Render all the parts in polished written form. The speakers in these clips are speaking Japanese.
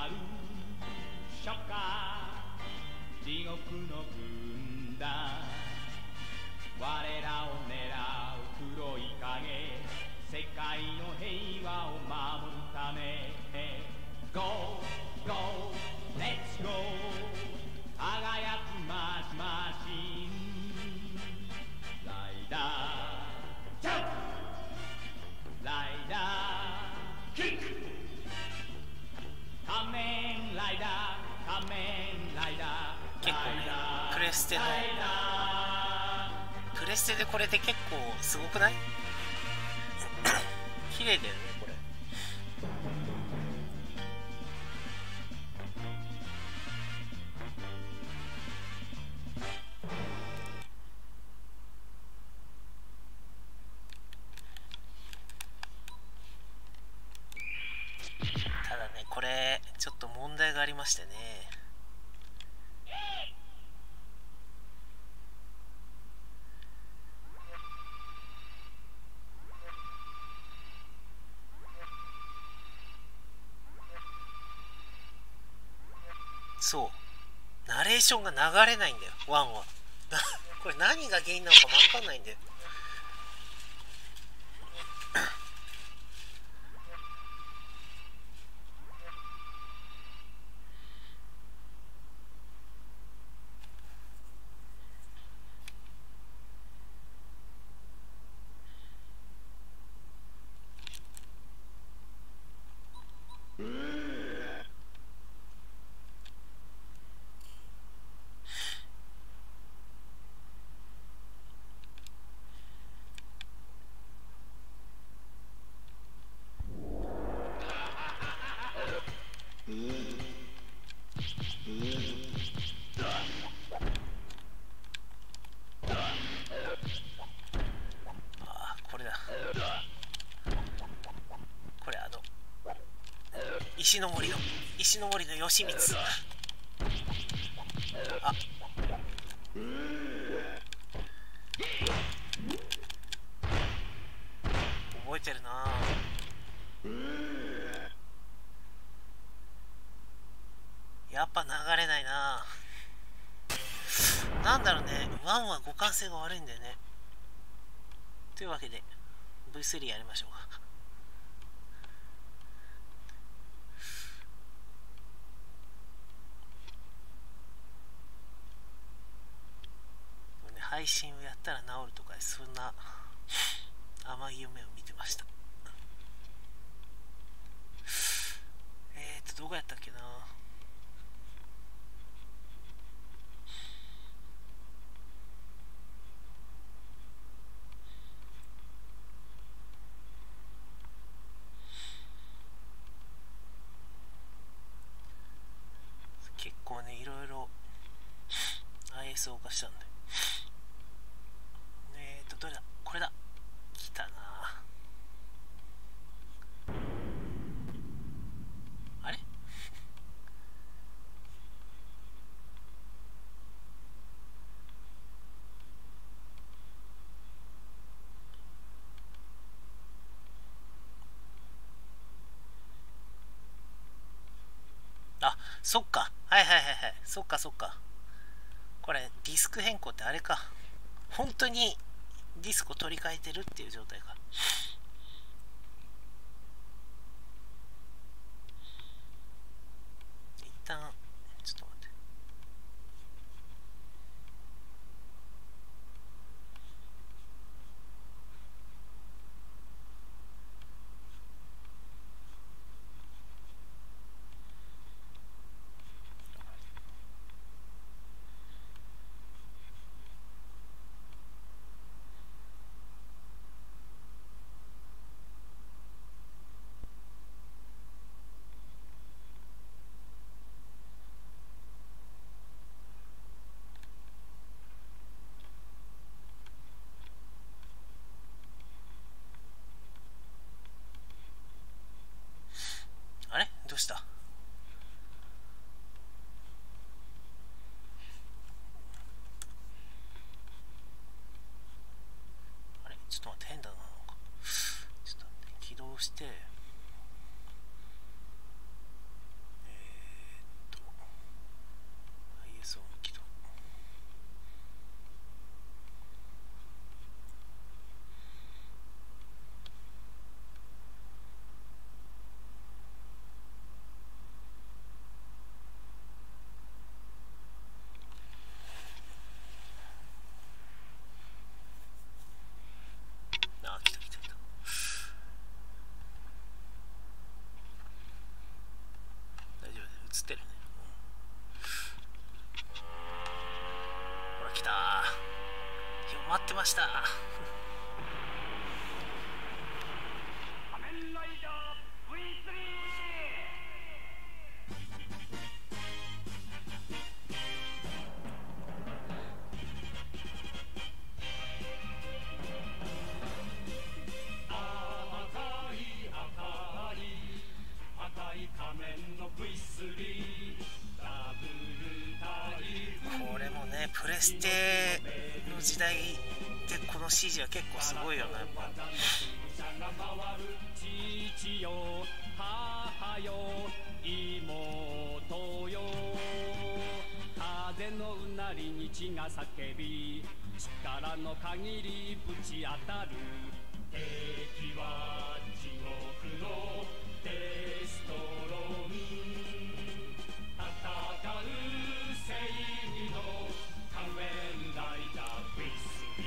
るショッカー地獄の軍団我らを狙う黒い影世界の平和を守るため Go, go, let's go 輝くマシマシンライダージャンプライダーキック仮面ライダー仮面ライダー結構ねプレステでこれで結構すごくない？綺麗だよねこれ。ただねこれちょっと問題がありましてね。そうナレーションが流れないんだよワンはこれ何が原因なのか分かんないんだよ。これだこれ石の森の義満あ覚えてるな。やっぱ流れないな。なんだろうねワンは互換性が悪いんだよね。というわけで V3 やりましょうか。配信をやったら治るとかそんな甘い夢を見てました。どこやったっけな。結構ねいろいろ ISO 化したんでどれだこれだ来たなあれあそっかはいそっかこれディスク変更ってあれか本当にディスコ取り替えてるっていう状態か。一旦ちょっと待って。あれどうした。あれちょっと待って変だな。ちょっと待って起動して映ってるね、ほら来たー、待ってました仮面ライダー V3。 これもねプレステの時代でこの CG は結構すごいよな、やっぱ。 父よ母よ妹よ、風のうなりに血が叫び、力の限りぶち当たる。敵は地獄のデストロン、戦う正義の仮面ライダー V3。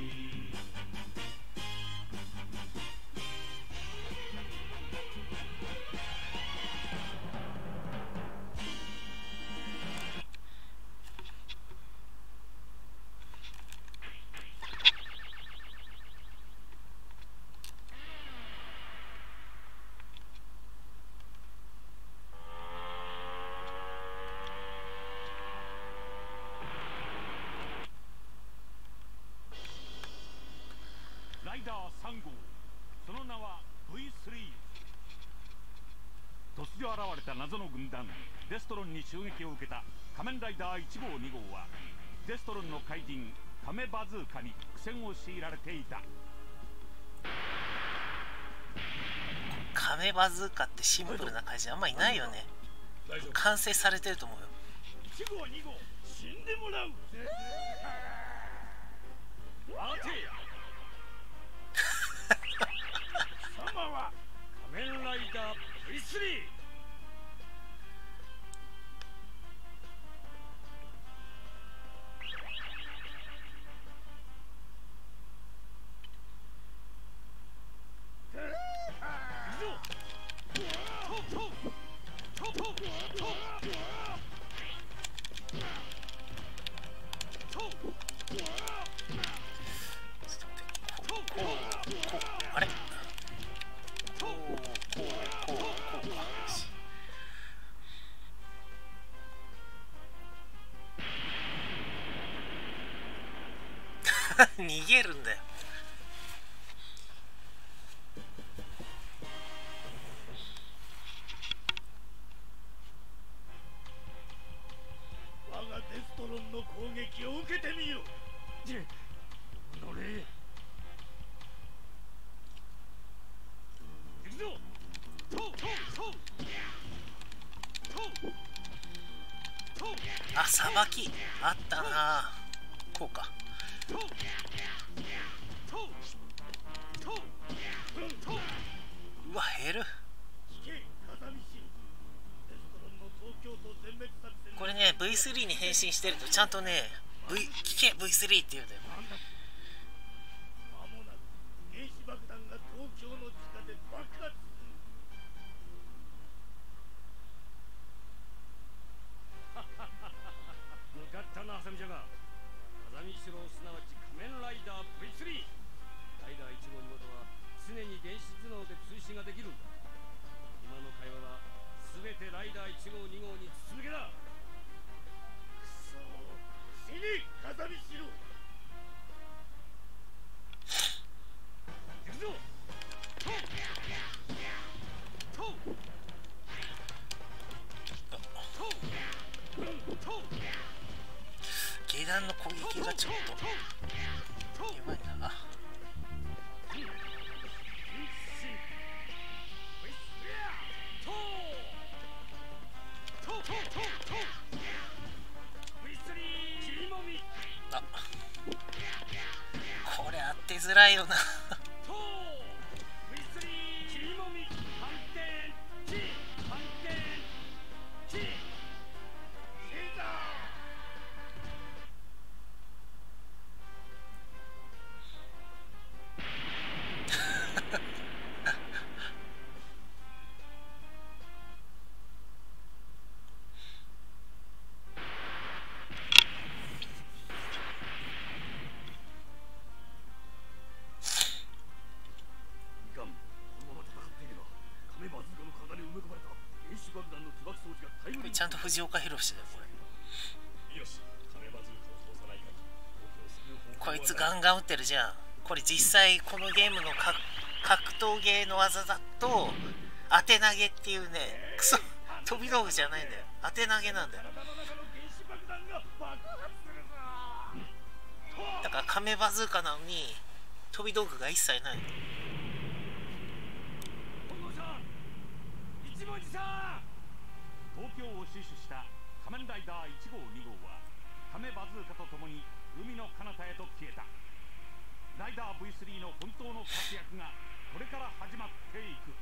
ライダー3号、その名は V3。 突如現れた謎の軍団デストロンに襲撃を受けた仮面ライダー1号2号は、デストロンの怪人カメバズーカに苦戦を強いられていた。 カメバズーカってシンプルな怪人あんまいないよね。完成されてると思うよ。 1号2号死んでもらう。待て様は仮面ライダー V3。 あれこうか逃げるんだよ。 我がデストロンの攻撃を受けてみよ。乗れ。行くぞ。 あ、さばきあったな。こうか。うわ、減る。これね V3 に変身してるとちゃんとね、聞け V3 って言うんだよ。 間もなく原子爆弾が東京の地下で爆発。向かったな、ハサミちゃんが。風見四郎すなわち仮面ライダー V3。ライダー1号2号とは常に電子頭脳で通信ができるんだ。今の会話は全てライダー1号2号に筒抜けだ。くそー、死ね風見四郎。行くぞ。 下段の攻撃がちょっと弱いな。あ、これ当てづらいよな。 ちゃんと藤岡弘だよこれ。こいつガンガン打ってるじゃん。これ実際このゲームの格闘ゲーの技だと当て投げっていうね、クソ飛び道具じゃないんだよ、当て投げなんだよ。だからカメバズーカなのに飛び道具が一切ない。 東京を死守した仮面ライダー1号2号はカメバズーカとともに海の彼方へと消えた。ライダー V3 の本当の活躍がこれから始まっていく。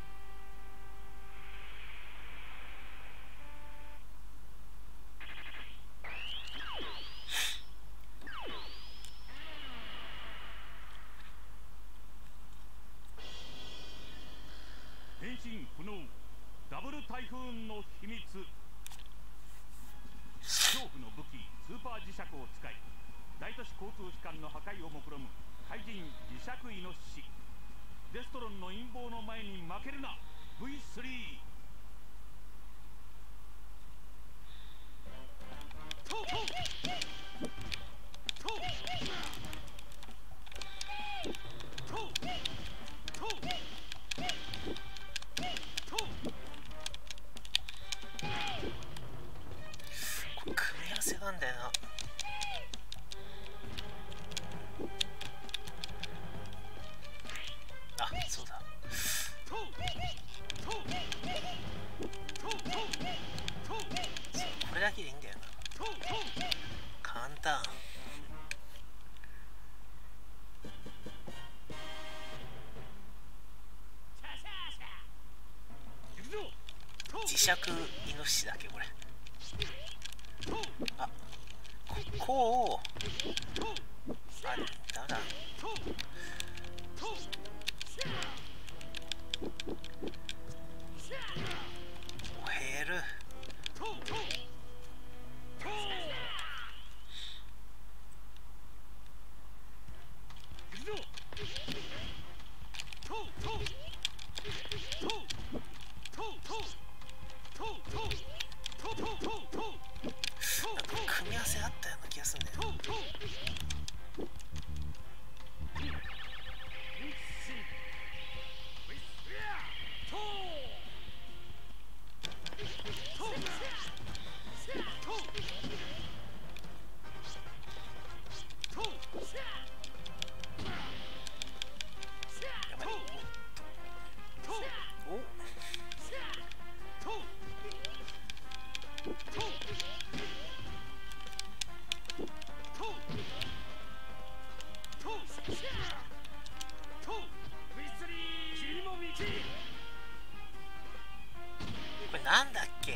変身不能ダブル台風の秘密。恐怖の武器スーパー磁石を使い大都市交通機関の破壊を目論む怪人磁石イノシシ。デストロンの陰謀の前に負けるな V3。 これ組み合わせなんだよな。あ、そうだ。これだけでいいんだよな。簡単。磁石イノシシだっけこれ。あ、こうあれダメだ。お減る。なんか組み合わせあったような気がするんだよ。これなんだっけ。 よ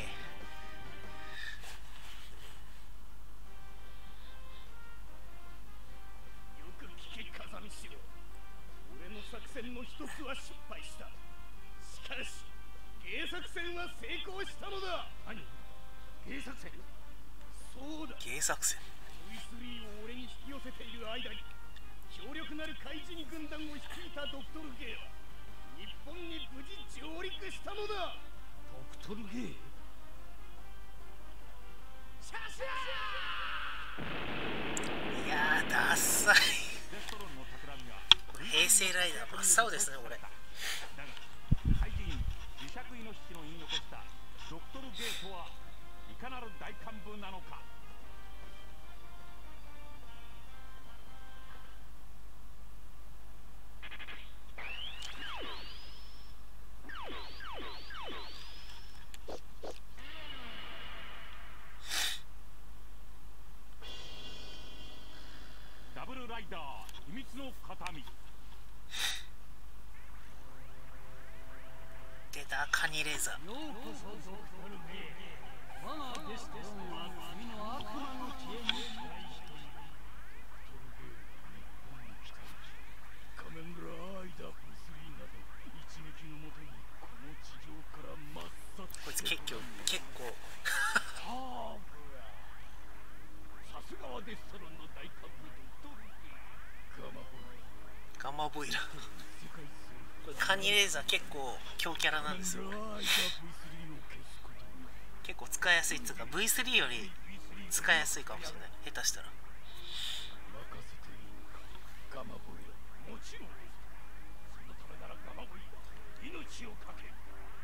く聞け風見しろ。俺の作戦の一つは失敗した。しかし芸作戦は成功したのだ。何？芸作戦？そうだ。 芸作戦。 V3 を俺に引き寄せている間に強力なる怪人軍団を率いたドクトルゲイは日本に無事上陸したのだ。ドクトルゲイ？シャシャー。 いやーダッサい。平成ライダー真っ青ですねこれ。 だが怪人磁石イノシシの言い残したドクトルゲートはいかなる大幹部なのか。ダブルライダー秘密の形見。 出たカニレーザー。 ようこそドクトルゲイ。我がデストロンは君の悪魔の知恵に期待している。仮面ライダー V3 など一撃のもとにこの地上から抹殺。 こいつ結構さすがはデストロンの大幹部ドクトルゲイ。 ガンマボイラー。 世界これカニレーザー結構強キャラなんですよ。 ライダー V3 を消すことに結構使いやすいっつうか V3 より使いやすいかもしれない、下手したら。 任せていいのかガマボイラ。もちろんそのためならガマボイラ命を懸ける。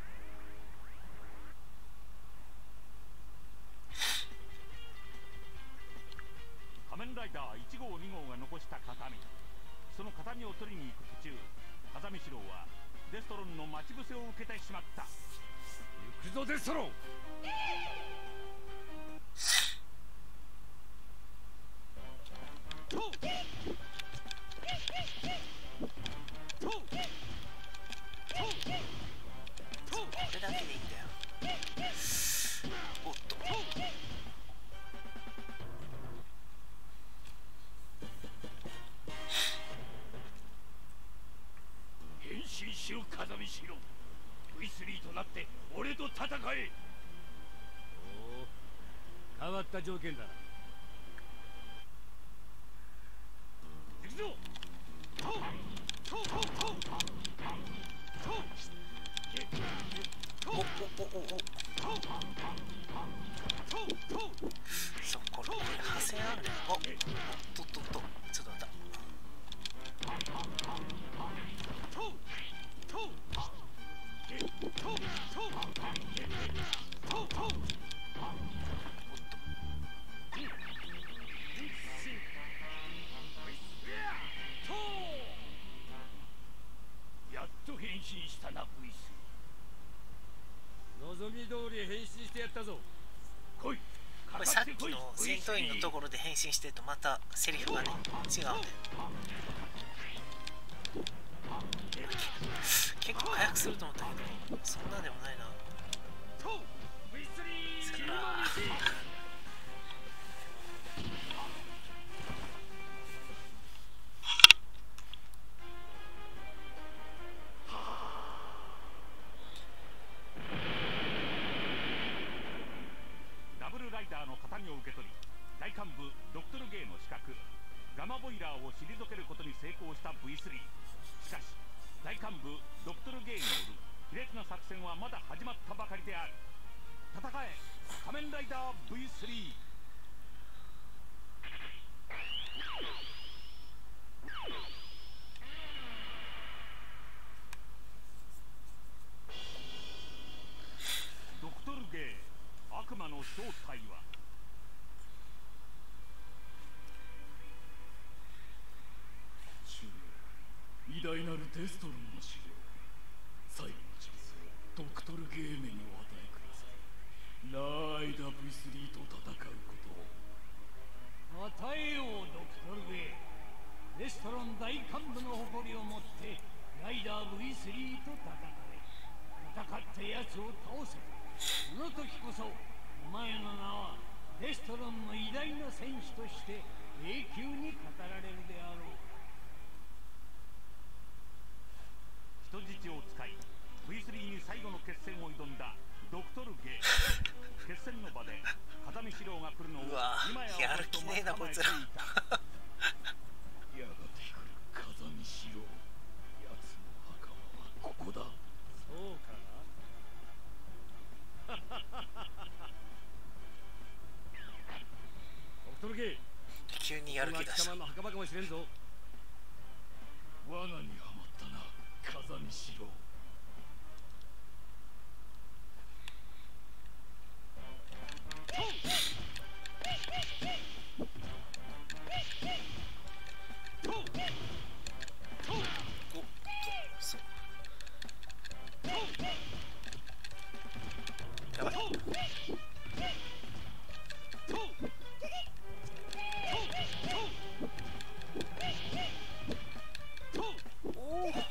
仮面ライダー1号2号が残した形見、その形見を取りに行く途中、風見四郎はデストロンの待ち伏せを受けてしまった。行くぞデストロン。 これだけでいいんだよ。おっと変身しろ風見四郎。 V3 となって俺と戦え。おお、変わった条件だな。行くぞ。 そこれ派生あるね。おっとっとっと、ちょっと待った。 やっと変身したな V3。望み通り変身してやったぞ。来い。 これさっきの戦闘員のところで変身してるとまたセリフがね違うね。結構早くすると思ったけどそんなでもないな。さよなら。 ダブルライダーの形見を受け取り、大幹部ドクトル・ゲイの資格ガマボイラーを退けることに成功した V3。 しかし大幹部ドクトル・ゲイによる卑劣な作戦はまだ始まったばかりである。戦え仮面ライダー V3。ドクトル・ゲイ、悪魔の正体は。偉大なるデストロンの資料、最後のチャンスをドクトル・ゲーメンにお与えください。ライダー V3 と戦うことを与えよう。ドクトル・ゲー、デストロン大幹部の誇りを持ってライダー V3 と戦え。戦って奴を倒せ。その時こそお前の名はデストロンの偉大な戦士として永久に語られるであろう。人質を使い V3 に最後の決戦を挑んだドクトル・ゲイ。決戦の場で風見四郎が来るのを今ややる気ねえなこいつら。 やがて来る風見四郎。奴の墓場はここだ。そうかな。ドクトル・ゲイ、 急にやる気出した。 の墓場かもしれんぞ。罠にはまったな風見四郎。 そうやばい。おお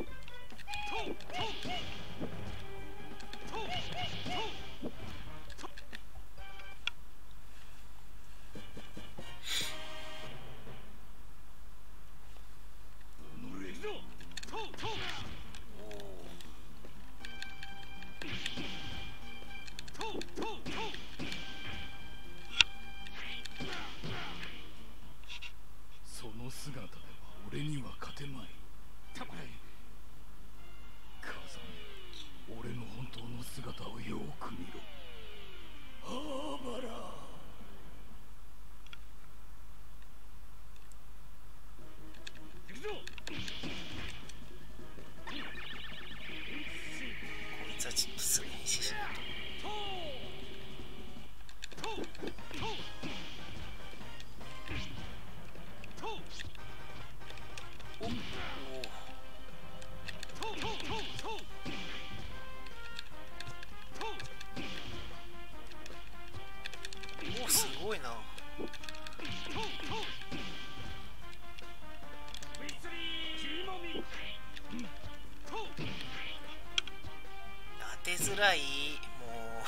その姿では俺には勝てまい。たまえ風見、俺の本当の姿をよく見ろ。 ハーバラ行くぞ。 こいつはちょっとすぐ変身しないと。おお、すごいな。当てづらい。もう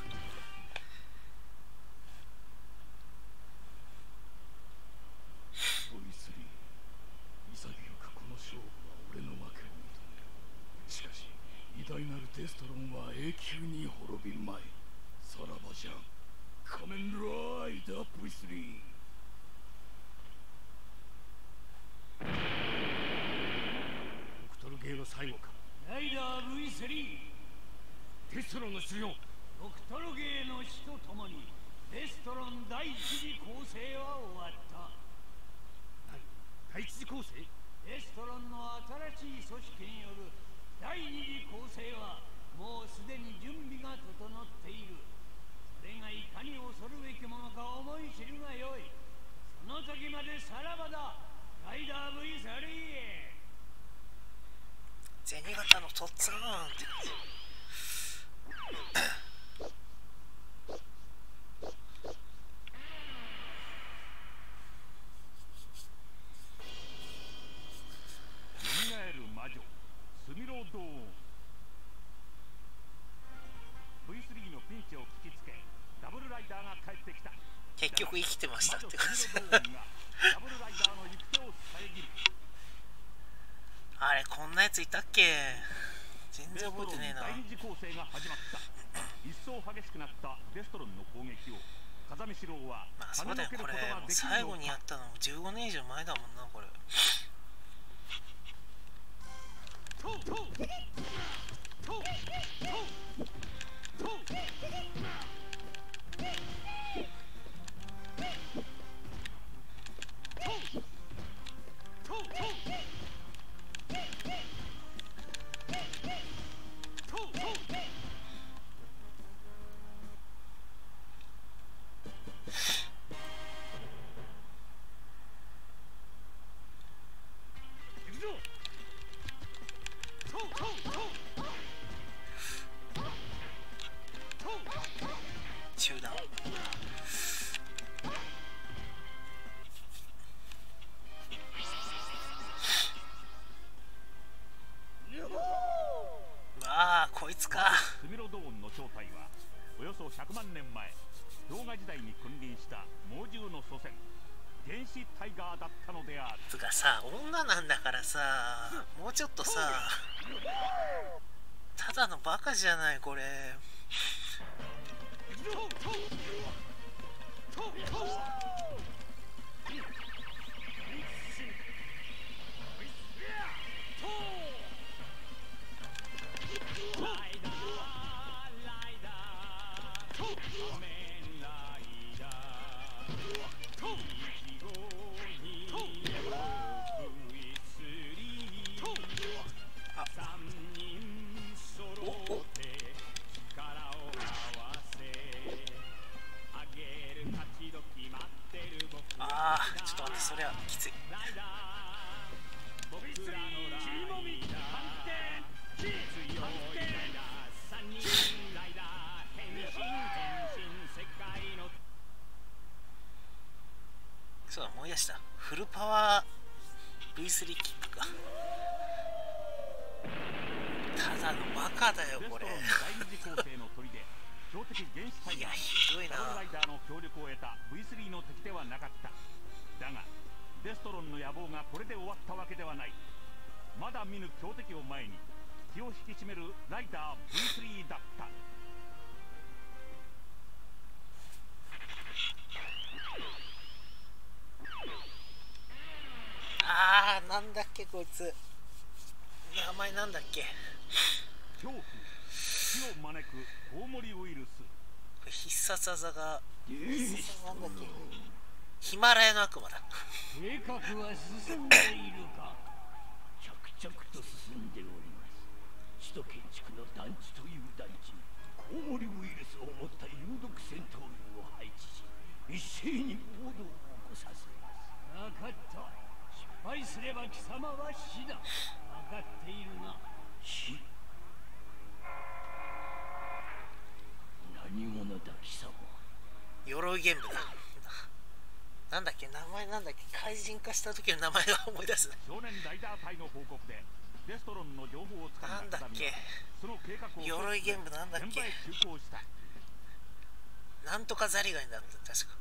潔くこの勝負は俺の負けを認める。しかし偉大なるデストロンは永久に滅びまい。さらばじゃ仮面ライダー V3。 ドクトルゲーの最後か。 ライダー V3。 デストロンの修行。 ドクトルゲーの死とともにデストロン第一次構成は終わった。 第一次構成。 デストロンの新しい組織による第二次構成はもうすでに準備が整っている。それがいかに恐るべきものか思い知るがよい。その時までさらばだ、ライダー V3。 銭形のとっつぁんって蘇る魔女スミロドーン。 V3 のピンチを聞きつけダブルライダーが帰ってきた。 結局生きてましたって感じ。 ダブルライダーの行く手を遮る。 あれ、こんなやついたっけ。全然覚えてねえな。 第二次構成が始まった。一層激しくなったデストロンの攻撃を風見四郎はまあそうだよ、これもう最後にやったのも15年以上前だもんな、これ。中断。ああ、こいつか。 スミロドーンの正体はおよそ100万年前氷河時代に君臨した猛獣の祖先原始タイガーだったのである。 つかさ、女なんだからさ、もうちょっとさ、ただのバカじゃないこれ。ああ、ちょっと待って、それはきつい。そうだ、思い出した。フルパワー V3 キックか。ただのバカだよこれ。いや、ひどいな。 ダブルライダーの協力を得た V3 の敵ではなかった。だがデストロンの野望がこれで終わったわけではない。まだ見ぬ強敵を前に気を引き締めるライダー V3 だった。 あー、なんだっけこいつ、名前なんだっけ。 恐怖、死を招くコウモリウイルス。 必殺技がなんだっけ、ヒマラヤの悪魔だ。 計画は進んでいるか。着々と進んでおります。首都建築の団地という団地にコウモリウイルスを持った有毒戦闘員を配置し、一斉に暴動を起こさせます。分かった。失敗すれば貴様は死だ。分かっているな。死？何者だ貴様。 鎧ゲームだ。なんだっけ、名前なんだっけ、怪人化した時の名前が思い出す。 少年ライダー隊の報告でデストロンの情報をつかんだなんだっけ、 その計画を鎧ゲームなんだっけ、なんとかザリガニだった、確か。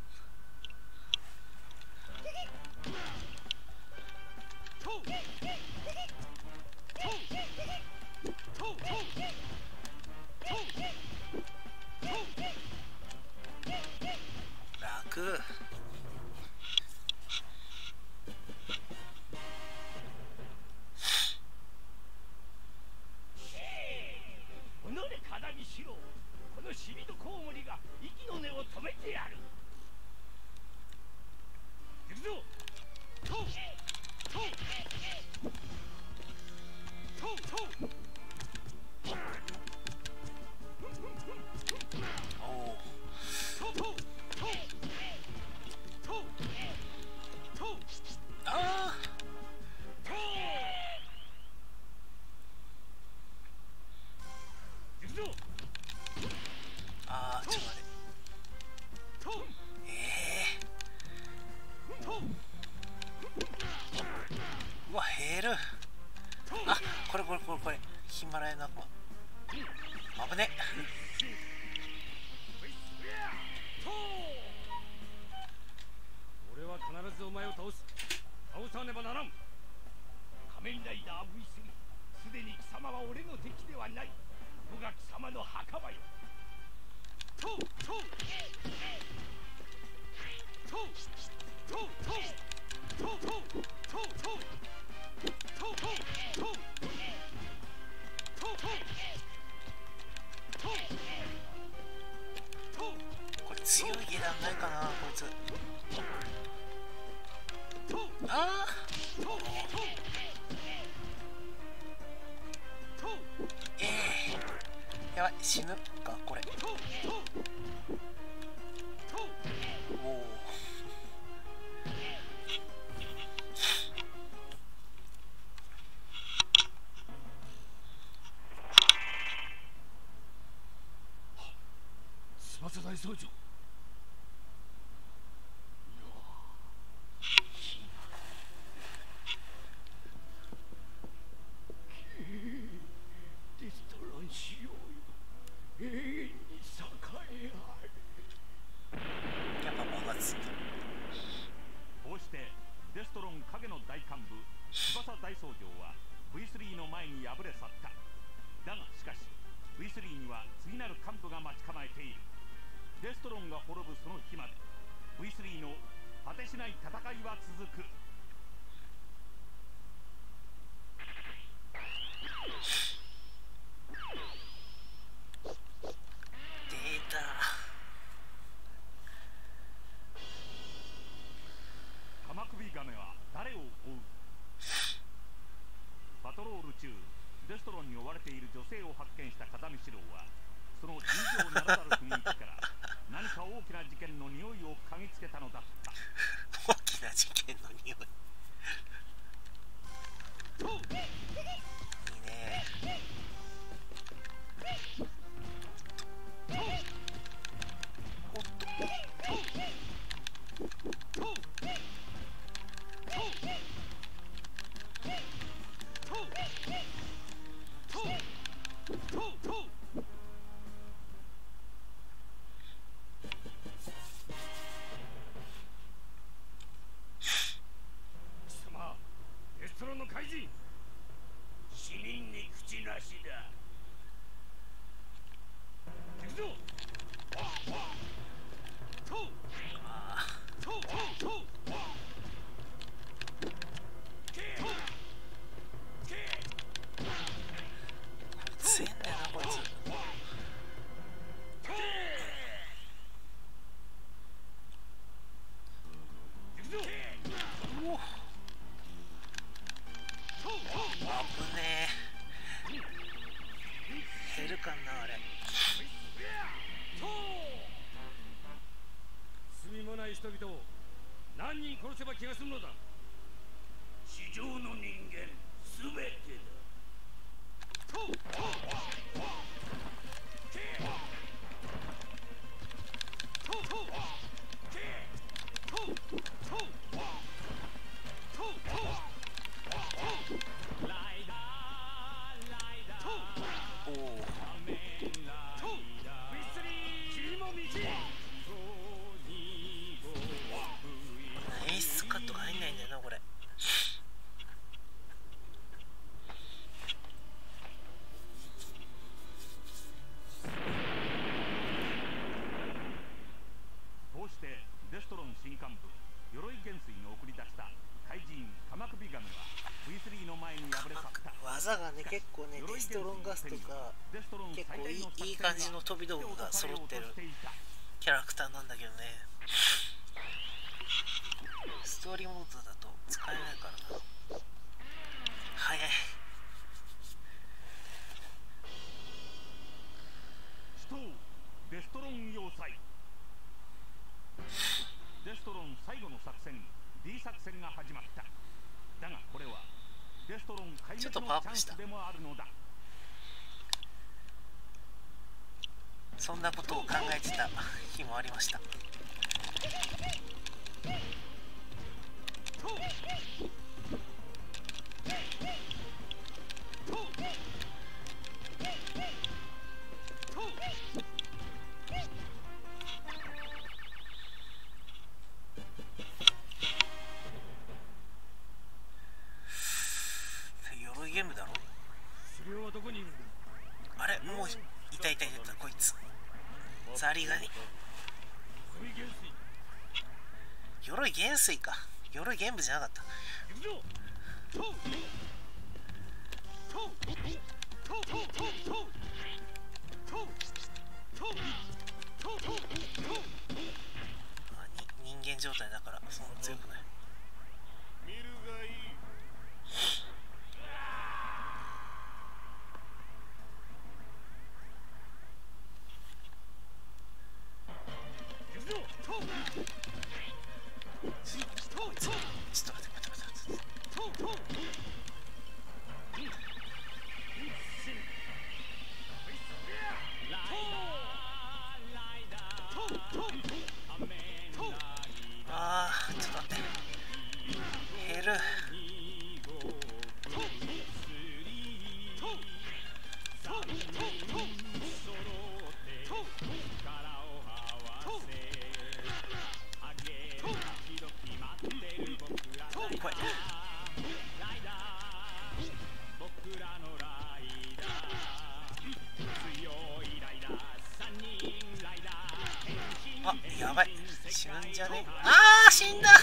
楽。 おのれ金見しろ。このシリドコウモリが息の根を止めてやる。行くぞ。トウトウトウトウ。 おお。ああ、ちょっと待って。うわ、減る。あ、これヒマラヤの悪魔。危ね。 俺は必ずお前を倒さねばならん。 仮面ライダー V3、すでに貴様は俺の敵ではない。ここが貴様の墓場よ。トウトウトウトウトウトウトウトウトウトウトウトウトウこれ強いゲラないかな、こいつ。ああ、やばい、死ぬかこれ。おお。 翼大僧長。 デストロンしようよ。永遠に栄えあれ。 やっぱ爆発する。 こうしてデストロン影の大幹部翼大僧長は V3 の前に敗れ去った。だがしかし V3 には次なる幹部が待ち構えている。デストロンが滅ぶその日まで V3 の果てしない戦いは続く。 データ。 鎌首亀は誰を追う。パトロール中デストロンに追われている女性を発見した風見四郎はその尋常ならざる雰囲気から何か大きな事件の匂いを嗅ぎつけたのだった。 大きな事件の匂い。いいね。おっと。 貴様、デストロンの怪人。死人に口なしだ。行くぞ。トウトウトウトウ。 強いんだよなこいつ。 かんなあれ。 罪もない人々を何人殺せば気が済むのだ。 地上の人間すべてだ。 おお、演出カットが入んないんだよなこれ。 こうしてデストロン新幹部鎧元帥の送り出した怪人鎌首神は V3 の前に敗れ去った。 技がね結構ね、デストロンガスとか結構いい感じの飛び道具が揃ってるキャラクターなんだけどね、ストーリーモードだと使えないからな。早い。 死闘デストロン要塞。デストロン最後の作戦 D 作戦が始まった。だがこれはデストロン壊滅のチャンスでもあるのだ。 そんなことを考えてた日もありました。鎧ゲームだろ。 それはどこにいるんだ。 あれ、もういたこいつ。ザリガニ。鎧元帥か。鎧ゲームじゃなかった。人間状態だからそんな強くない。 見るがいい。 ちょっと待って。ああ、ちょっと待って。減る。これあ、やばい、死ぬんじゃね。あー、死んだ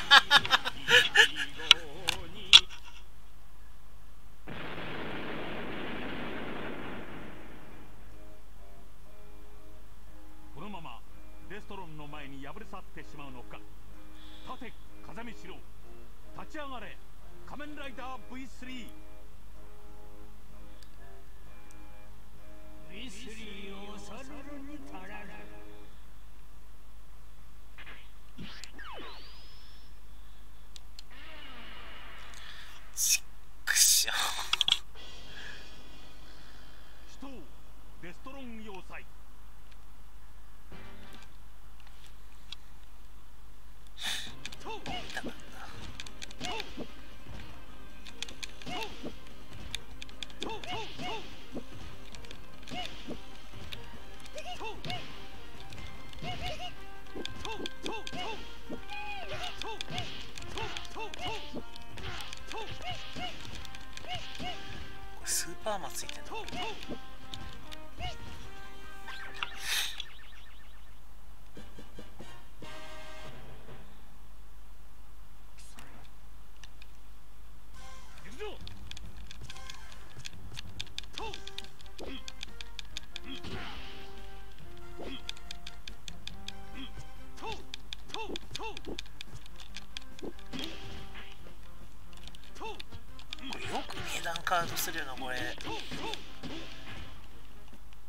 このままデストロンの前に敗れ去ってしまうのか。立て風見しろ、立ち上がれ仮面ライダー V3。 V3 を恐るるに足らぬ。 ちっくしょ死闘デストロン要塞。 痛かった。これスーパーマンついてんの。これよく値段カードするよなこれ。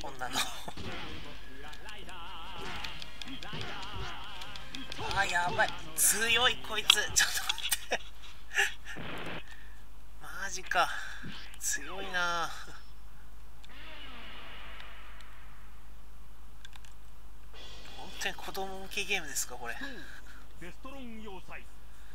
女のあーやばい、強いこいつ、ちょっと待ってマジか、強いな。本当に子供向けゲームですかこれ。 デストロン要塞。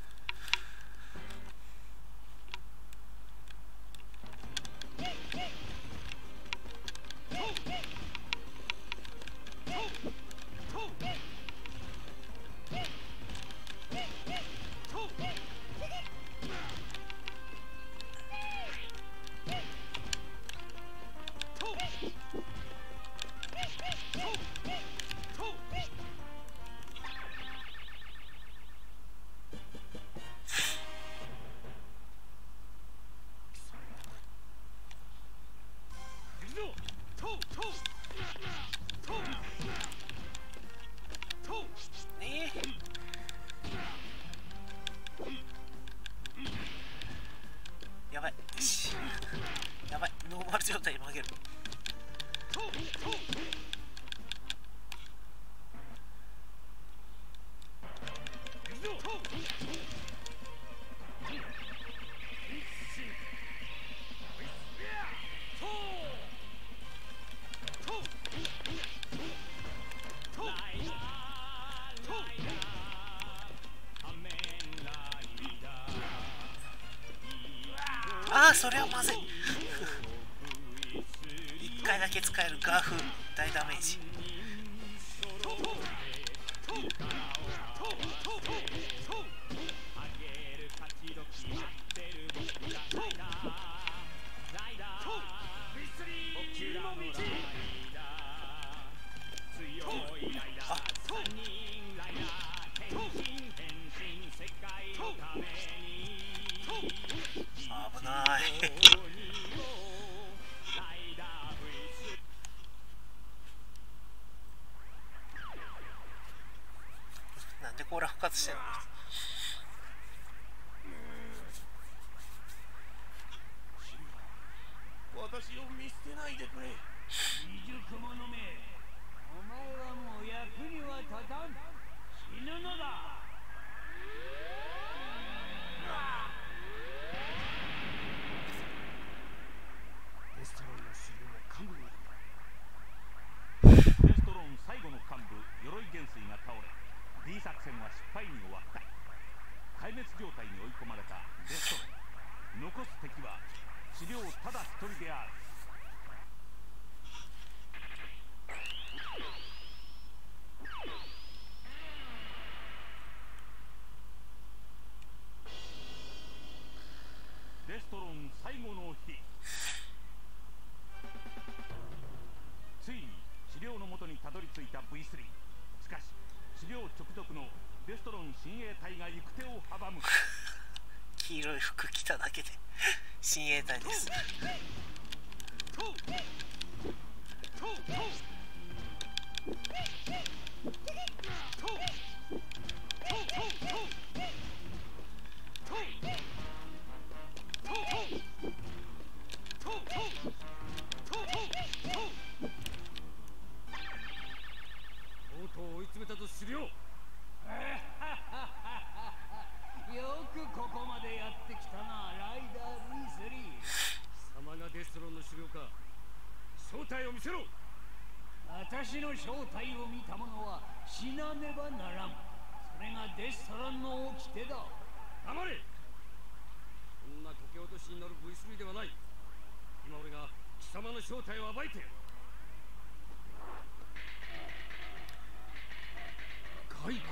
やばい、やばい、ノーマル状態に曲げる。ああ、それはまずい1回だけ使えるガーフ大ダメージ。危ないなんでこう復活してんの。 私を見捨てないでくれ。 未熟者め、お前はもう役には立たん。死ぬのだ。 デストロンの主流が幹部になった。 デストロン最後の幹部鎧元帥が倒れ、 D 作戦は失敗に終わった。壊滅状態に追い込まれたデストロン。残す敵は治療ただ一人である。デストロン最後の日、ついに治療のもとにたどり着いた V3。 しかし治療直属のデストロン親衛隊が行く手を阻む。 黄色い服着ただけで親衛隊です。 とうとう追い詰めたぞ狩猟。 よくここまでやってきたな、ライダー V3。 貴様がデストロンの狩猟か。正体を見せろ。 私の正体を見た者は死なねばならん。それがデストロンの掟だ。 黙れ。そんなこけ落としに乗る V3 ではない。今俺が貴様の正体を暴いてやる。骸骨。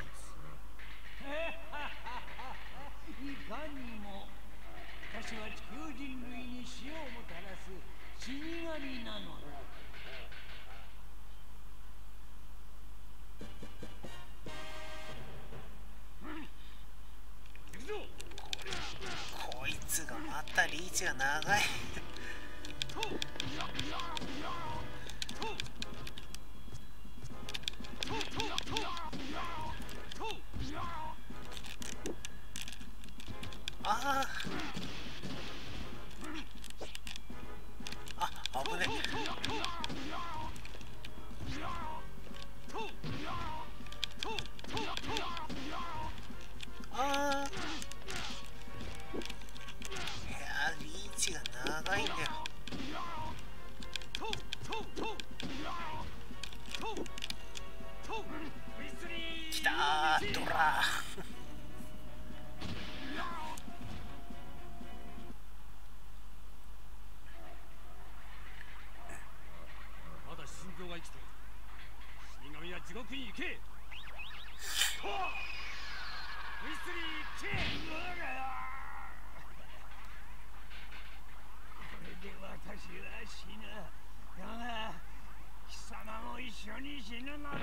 いかにも。私は地球人類に死をもたらす死神なのだ。 こいつがまたリーチが長い。ああ、危ね。 あー、いやー、リーチが長いんだよ。きたー、ドラー。 まだ心臓が生きている。死神は地獄に行け。ウィスリー行け。これで私は死ぬ。だが貴様も一緒に死ぬのだ。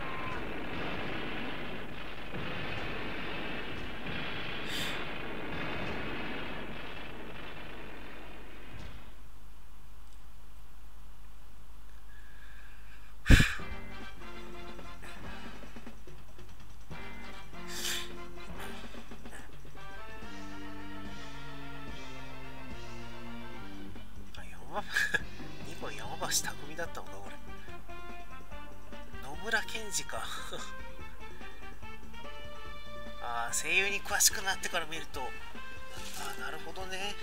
2個山橋匠だったのか、これ。野村健二か。ああ、声優に詳しくなってから見ると、ああ、なるほどね。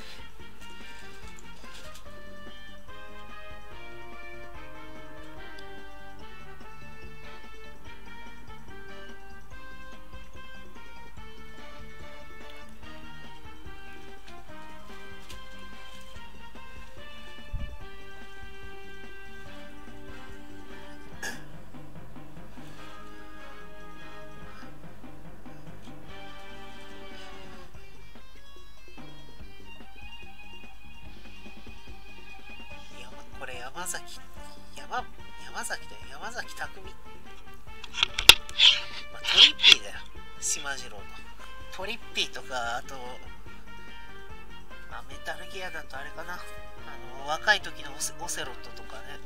山崎だよ、山崎匠。まあ、トリッピーだよ、島次郎の。トリッピーとか、あと、メタルギアだとあれかな、若い時のオセロットとかね。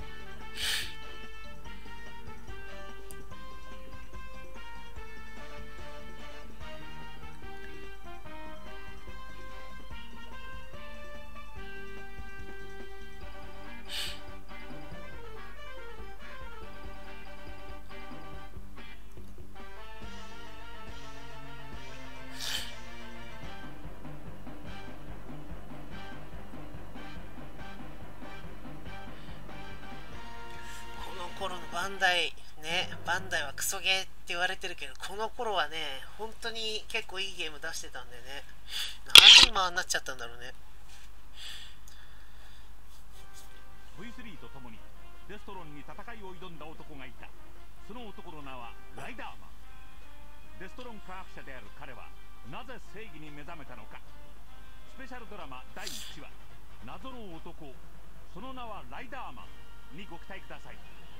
バンダイはクソゲーって言われてるけど、この頃はね、本当に結構いいゲーム出してたんでね。なんで今ああなっちゃったんだろうね。 V3 と共にデストロンに戦いを挑んだ男がいた。その男の名はライダーマン。デストロン科学者である彼はなぜ正義に目覚めたのか。スペシャルドラマ第1話、謎の男、その名はライダーマンにご期待ください。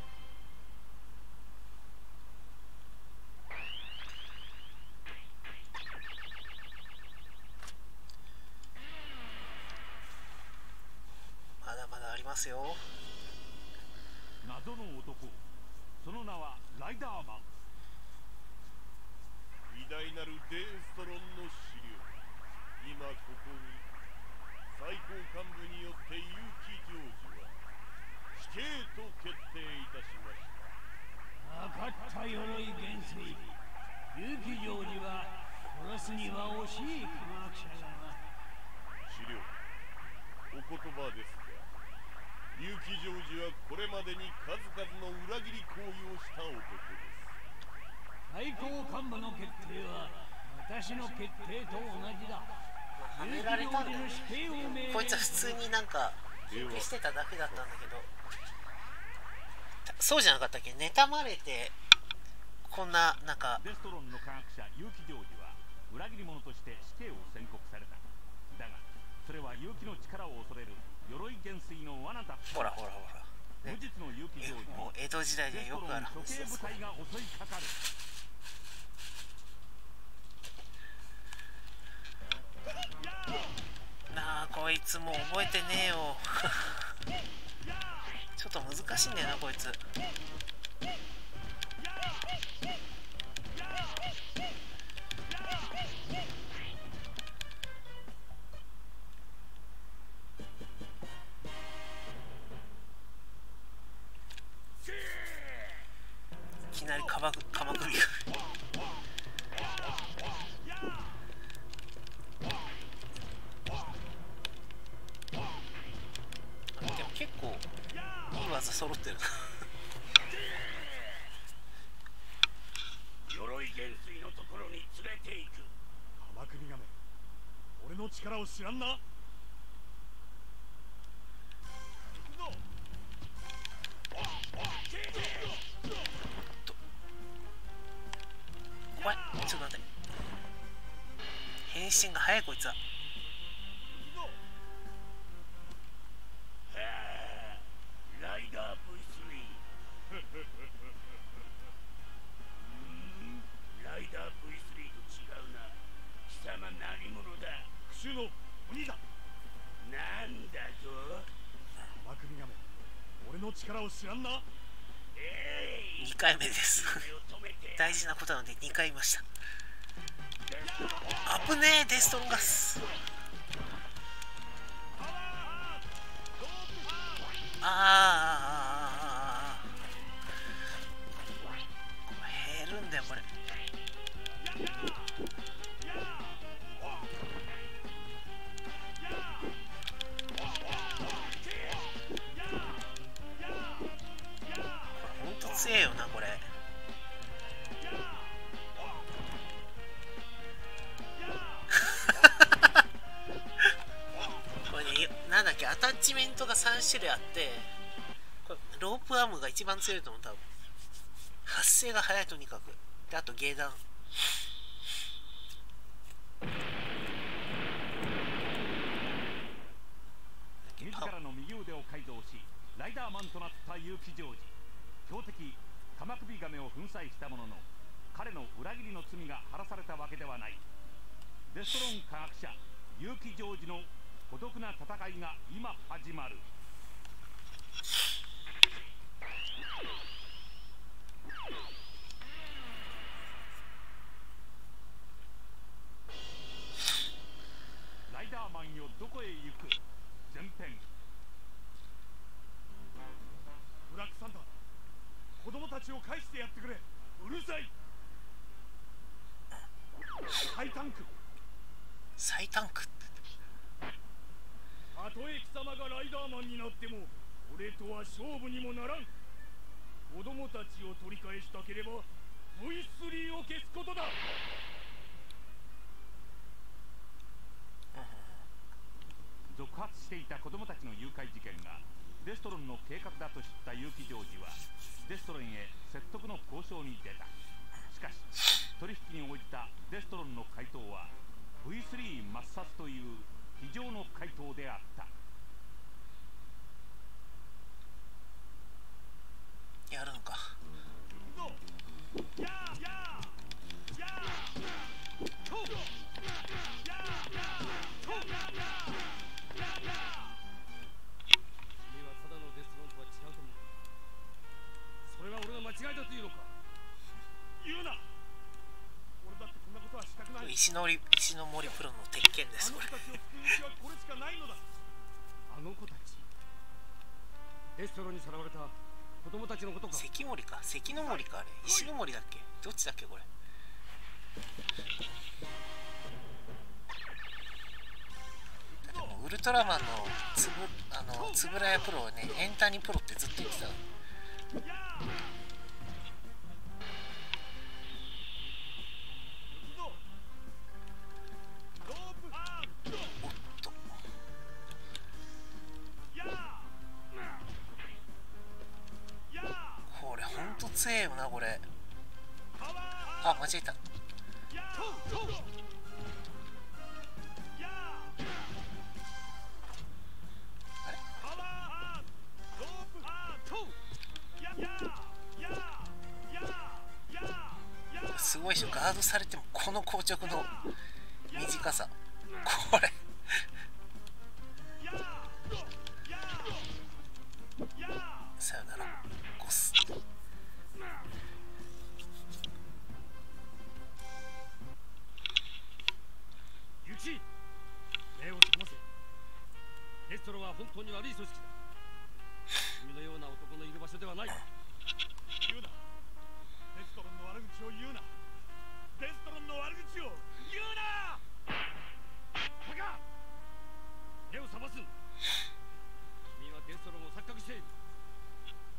まだまだありますよ。 謎の男、その名はライダーマン。 偉大なるデーストロンの資料、今ここに最高幹部によって結城ジョージは死刑と決定いたしました。分かった鎧元帥、結城ジョージは殺すには惜しい科学者だな。資料、お言葉ですが、結城ジョージはこれまでに数々の裏切り行為をした男です。最高幹部の決定は私の決定と同じだ。 はめられたんだよね。こいつは普通になんか消してただけだったんだけど、そうじゃなかったっけ。妬まれてこんななんか。 デストロンの科学者結城ジョージは裏切り者として死刑を宣告された。だがそれは結城の力を恐れる鎧元帥の罠だった。 ほらほらほら、ね、 無実の結城ジョージもう江戸時代でよくある話です。 処刑部隊が襲いかかる。 なあ、こいつもう覚えてねえよ。ちょっと難しいんだよなこいつ。 揃ってるな。 鎧元帥のところに連れて行く。 鎌首亀、俺の力を知らんな。 怖い、ちょっと待って、変身が早いこいつは。 ライダー V3 ライダー V3 と違うな。貴様何者だ。 復讐の鬼だ。 なんだと。 鎌首亀、俺の力を知らんな。 2回目です大事なことなので2回言いました。危ねえ、デストロンガス。減るんだよこれ。ほんと強えよなこれ。これね、なんだっけ、アタッチメントが3種類あって、これロープアームが一番強いと思う。多分発生が早い、とにかく。であと下段。 自らの右腕を改造しライダーマンとなった結城ジョージ。強敵鎌首亀を粉砕したものの、彼の裏切りの罪が晴らされたわけではない。デストロン科学者結城ジョージの孤独な戦いが今始まる。ライダーマンよどこへ行く。前編。 ブラックサンタ、子供たちを返してやってくれ。 うるさい。 ハイタンク。 最短区って。 たとえ貴様がライダーマンになっても俺とは勝負にもならん。子供たちを取り返したければ V3 を消すことだ。 続発していた子供たちの誘拐事件がデストロンの計画だと知った結城ジョージはデストロンへ説得の交渉に出た。しかし取引に応じたデストロンの回答は V3 抹殺という非常の回答であった。 やるのか。石の森プロの鉄拳ですこれ。 あの子たちデストロにさらわれた子供たちのことか。 関森か、関の森か、あれ石の森だっけ、どっちだっけこれ。でもウルトラマンのつぶらやプロはね、エンタニプロってずっと言ってた。これほんと強えよなこれ。あ、間違えた。すごいでしょ、ガードされてもこの硬直の短さ、これさよならゴス。 ユキ、目を覚ませ。デストロは本当に悪い組織だ。君のような男のいる場所ではない。 言うな。デストロンの悪口を言うな。デストロンの悪口を言うな。 バカ、目を覚ますん。君はデストロンを錯覚している。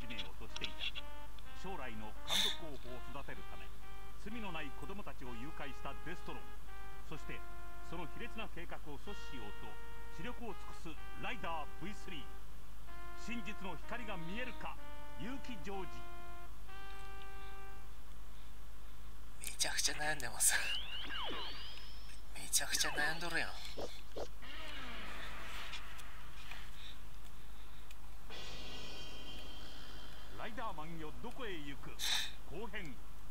めようとしていた。将来の幹部候補を育てるため罪のない子供たちを誘拐したデストロン、そしてその卑劣な計画を阻止しようと知力を尽くすライダー V3。 真実の光が見えるか、結城ジョージ。 めちゃくちゃ悩んでます。めちゃくちゃ悩んどるやん。 ライダーマンよどこへ行く後編。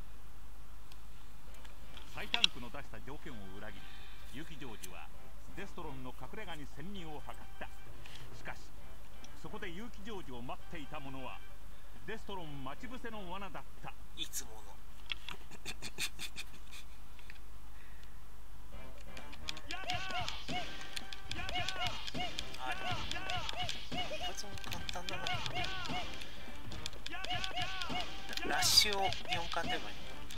最短区の出した条件を裏切り、結城ジョージはデストロンの隠れ家に潜入を図った。しかしそこで結城ジョージを待っていたものはデストロン待ち伏せの罠だった。 いつものこいつも簡単だな。ラッシュを4巻でもいい。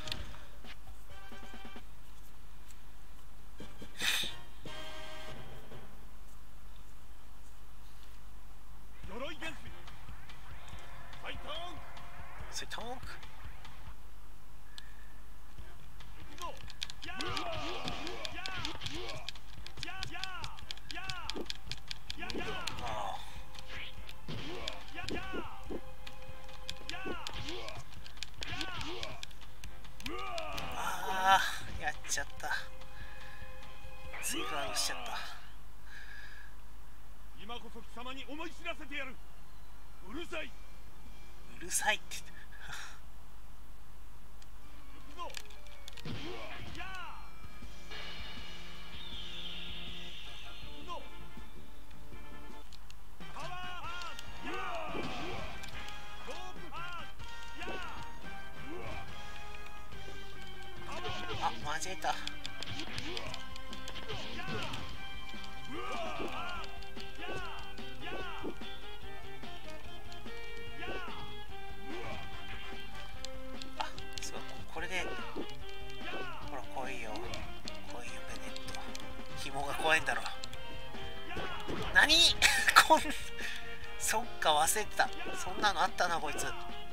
鎧元帥ファイトンそれタンク行くぞ。やーやーやーやーやーやーやーあやーやあー、やっちゃった。追加しちゃった。 今こそ貴様に思い知らせてやる。うるさい。 うるさいって言って。 行くぞ。やー行くぞ。パワーハーンやーロープハーンやーパワーハーンあ、間違えた。 やーロープハーンやーやーやーあ、そう、これでほら来いよ、来いよベネット。紐が怖いんだろ。何こんそっか、忘れてた。そんなのあったなこいつ。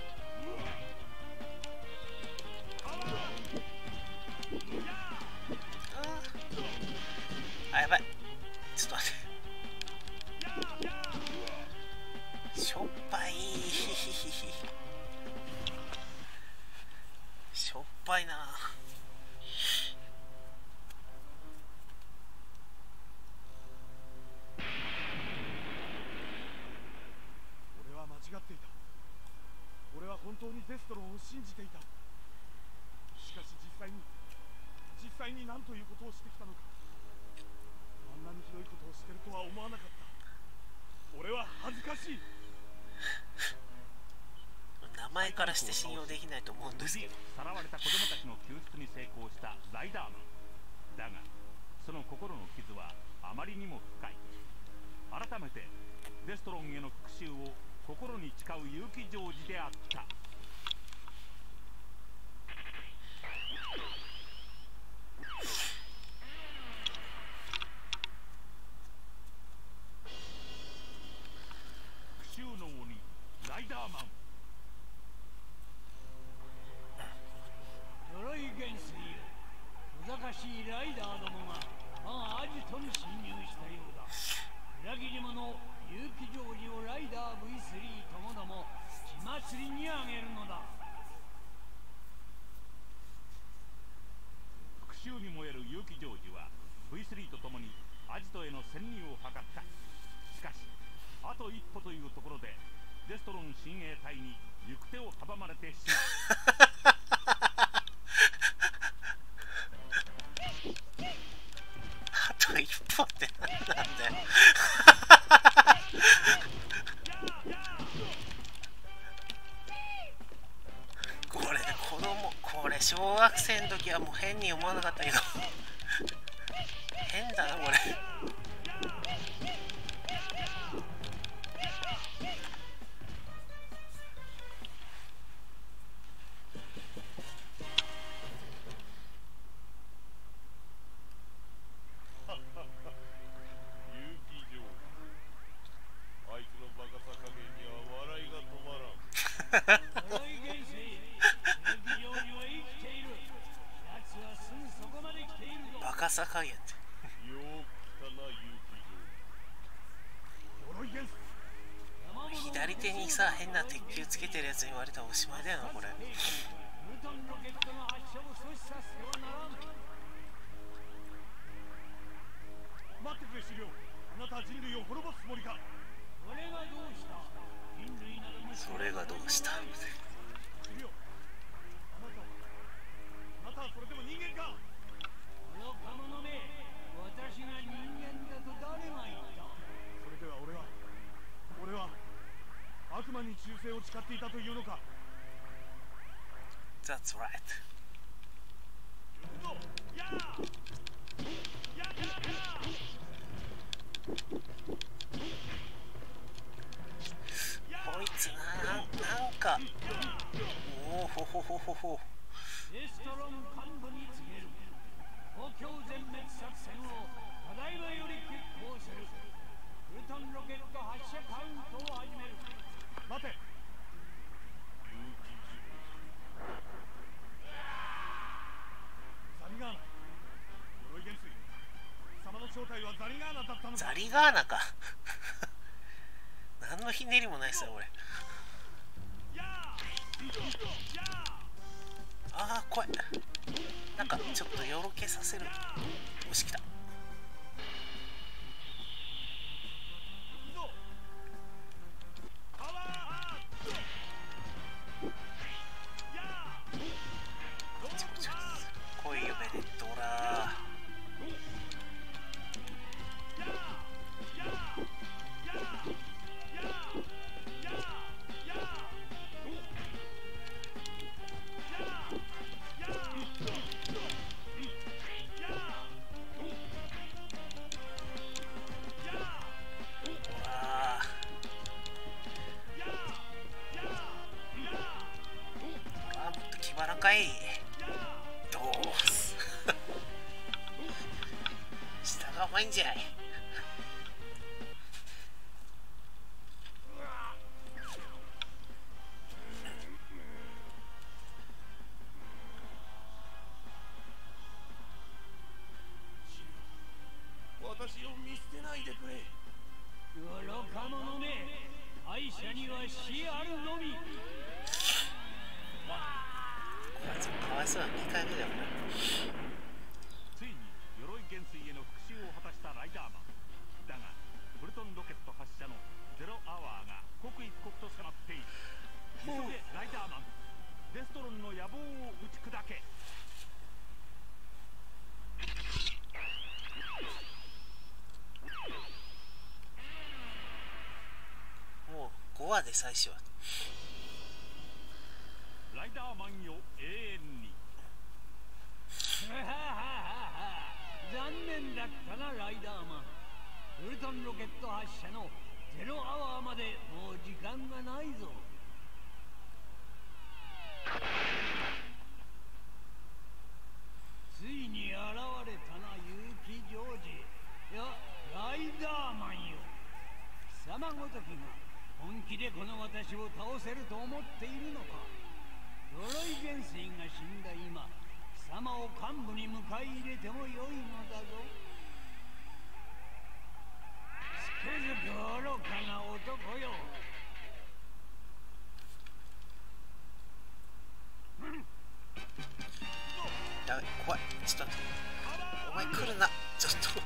あ、やばい、ちょっと待って。しょっぱいしょっぱいな。 俺は間違っていた。俺は本当にデストロンを信じていた。しかし実際に何ということをしてきたのか。あんなにひどいことをしてるとは思わなかった。俺は恥ずかしい。 名前からして信用できないと思うんですけど。 さらわれた子供たちの救出に成功したライダーマンだが、その心の傷はあまりにも深い。改めてデストロンへの復讐を心に誓う結城ジョージであった。復讐の鬼ライダーマン。 鎧元帥よ、小賢しいライダーどもが我がアジトに侵入したようだ。裏切り者結城ジョージをライダー V3 ともども血祭りにあげるのだ。 復讐に燃える結城ジョージは V3 とともにアジトへの潜入を図った。しかしあと一歩というところでデストロン親衛隊に行く手を阻まれてしまう。 あと一歩って何なんだよ。これ子供、これ小学生の時はもう変に思わなかったけど変だなこれ。 結城ジョージ、あいつのバカさ加減には笑いが止まらん。 鎧元帥、劇場には生きている。奴はすぐそこまで来ているぞ。 バカさかいやって。 よく来たな勇気鎧元帥。 左手にさ変な鉄球つけてるやつに言われたらおしまいだよなこれ。 ルトンロケットの発射を阻止させてはならん。 待ってくれ資料。あなたは人類を滅ぼすつもりか。 それがどうした。人類などもそれがどうした。 資料。あなたはそれでも人間か。 愚か者め、私が人間だと誰が言った。 それでは俺は悪魔に忠誠を誓っていたというのか。 That's right。 こいつなんかおおほほほほほ。 デストロン幹部に告げる。東京全滅作戦をただいまより決行する。プルトンロケット発射カウントを始める。 待て。ザリガーナ。鎧元帥。貴様の正体はザリガーナだったのか。 ザリガーナか。何のひねりもないっすよこれ。ああ怖い。なんかちょっとよろけさせる。よし来た。来いよベネット。ほらかい。どうす下が甘いんじゃい。 私を見捨てないでくれ。 愚か者め、敗者には死あるのみ。 かわいそうな2回目だよこれ。 ついに鎧元帥への復讐を果たしたライダーマンだが、プルトンロケット発射のゼロアワーが刻一刻と迫っている。急げライダーマン、デストロンの野望を打ち砕け。 もう5話で最初はライダーマンよ永遠に。 残念だったなライダーマン。プルトンロケット発射のゼロアワーまでもう時間がないぞ。ついに現れたな結城ジョージ。いやライダーマンよ。貴様ごときが本気でこの私を倒せると思っているのか。鎧元帥が死んだ今、貴様を幹部に迎え入れてもよいのだぞ。つくづく愚かな男よ。 やべ怖い。ちょっと待って、お前来るなちょっと。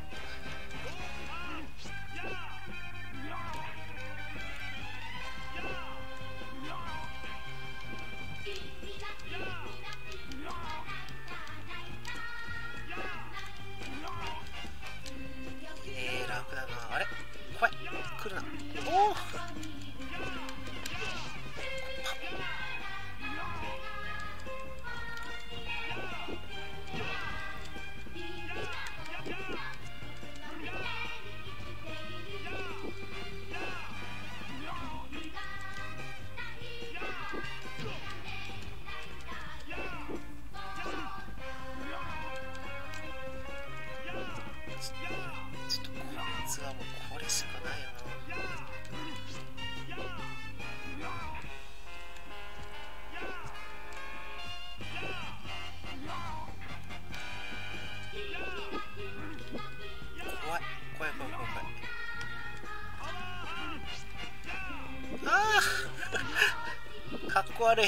楽だな。あれ怖い来るな。おおかっこ悪い。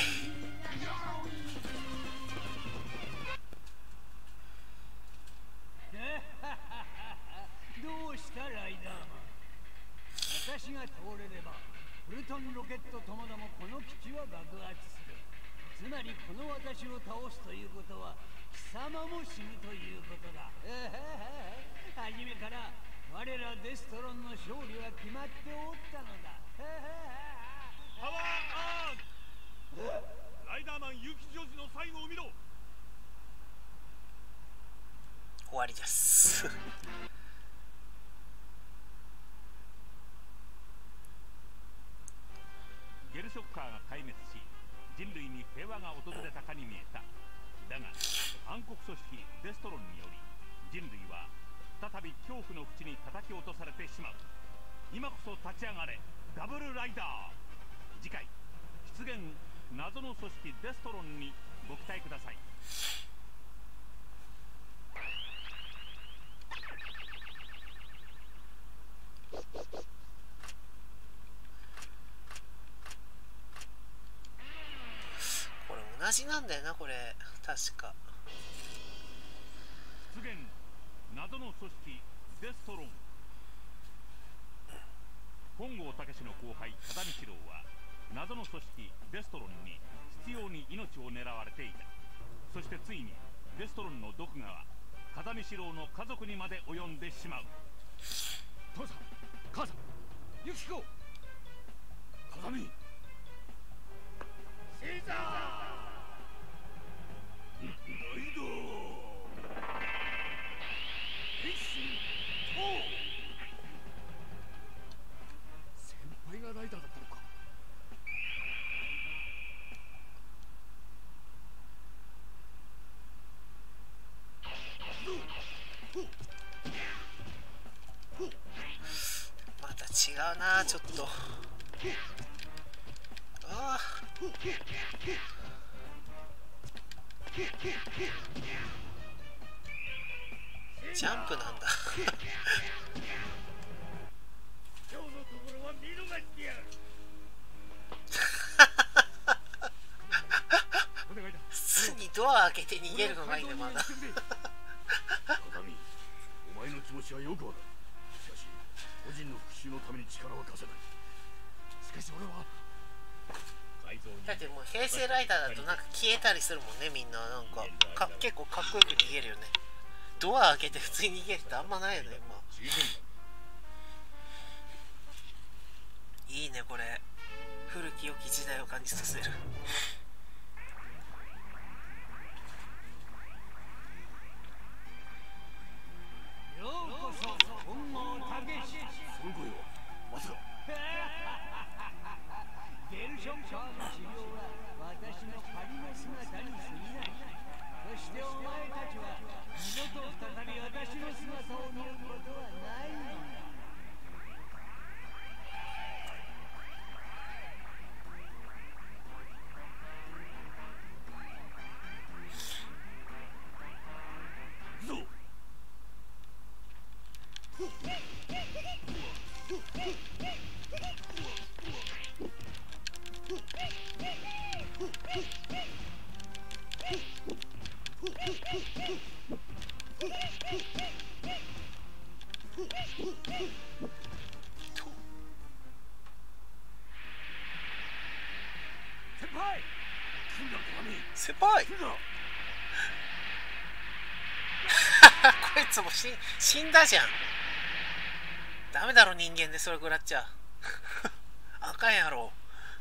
どうしたライダーマン。私が通れればプルトンロケットともどもこの基地は爆発する。つまりこの私を倒すということは貴様も死ぬということだ。初めから我らデストロンの勝利は決まっておったのだ。 パワーアーン。ライダーマン結城ジョージの最後を見ろ。 終わりです。 ゲルショッカーが壊滅し、人類に平和が訪れたかに見えた。だが暗黒組織デストロンにより人類は再び恐怖の淵に叩き落とされてしまう。今こそ立ち上がれダブルライダー。次回出現謎の組織デストロンにご期待ください。 これ同じなんだよな、これ確か。 出現謎の組織デストロン。本郷武の後輩風見四郎は謎の組織デストロンに執拗に命を狙われていた。そしてついにデストロンの毒牙は風見四郎の家族にまで及んでしまう。 父さん、母さん、ユキコ、風見、シーザー、ライド変身と先輩がライダーだったのか。 また違うな、ちょっと。ああ、ジャンプなんだ。 今日のところは見逃してやる。お願いだ。 すぐにドア開けて逃げるのがいいね、まだ。 風見、お前の気持ちはよくわかる。しかし個人の復讐のために力は貸せない。しかし俺はだってもう平成ライダーだとなんか消えたりするもんね、みんな。なんか結構かっこよく逃げるよね。ドア開けて普通に逃げるってあんまないよね、今。いいね、これ古き良き時代を感じさせる。 ようこそ本郷武史。 その声はまさか。 ゲルションカーの治療は私の仮の姿に過ぎない。そしてお前たちは二度と再び私の姿を見ることはないのだ。 ゾウ。 先輩。 先輩こいつも死んだじゃん。ダメだろ、人間でそれ食らっちゃあかんやろ。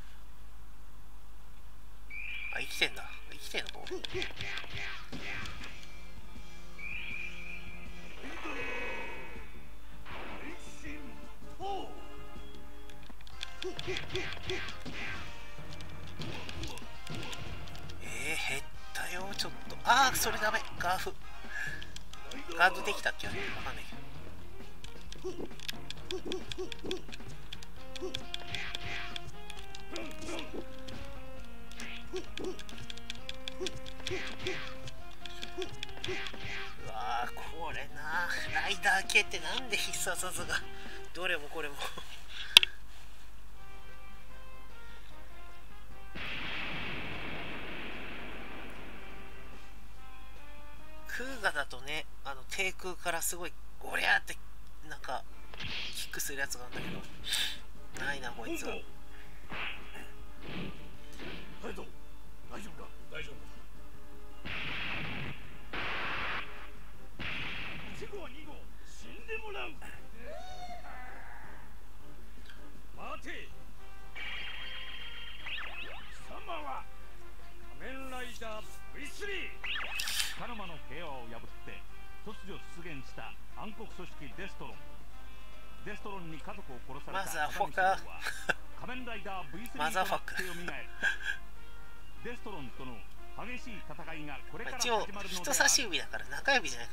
あ、生きてんだ。生きてんのこう。減ったよ、ちょっと。ああ、それダメ。ガードできたっけ、あれ。わかんないけど。うわー、これな、ライダー系ってなんで必殺技がどれもこれもとね、低空からすごいゴリャーってなんかキックするやつがあるんだけど、ないなこいつは。 隼人、大丈夫か？大丈夫だ。1号2号死んでもらう。待て、貴様は仮面ライダー V3。 カノマの平和を破って突如出現した暗黒組織デストロン。デストロンに家族を殺されたマザーフォーカー仮面ライダー V3 マザーファックとなって蘇った。デストロンとの激しい戦いがこれから始一応まるのである。 人差し指だから中指じゃないから。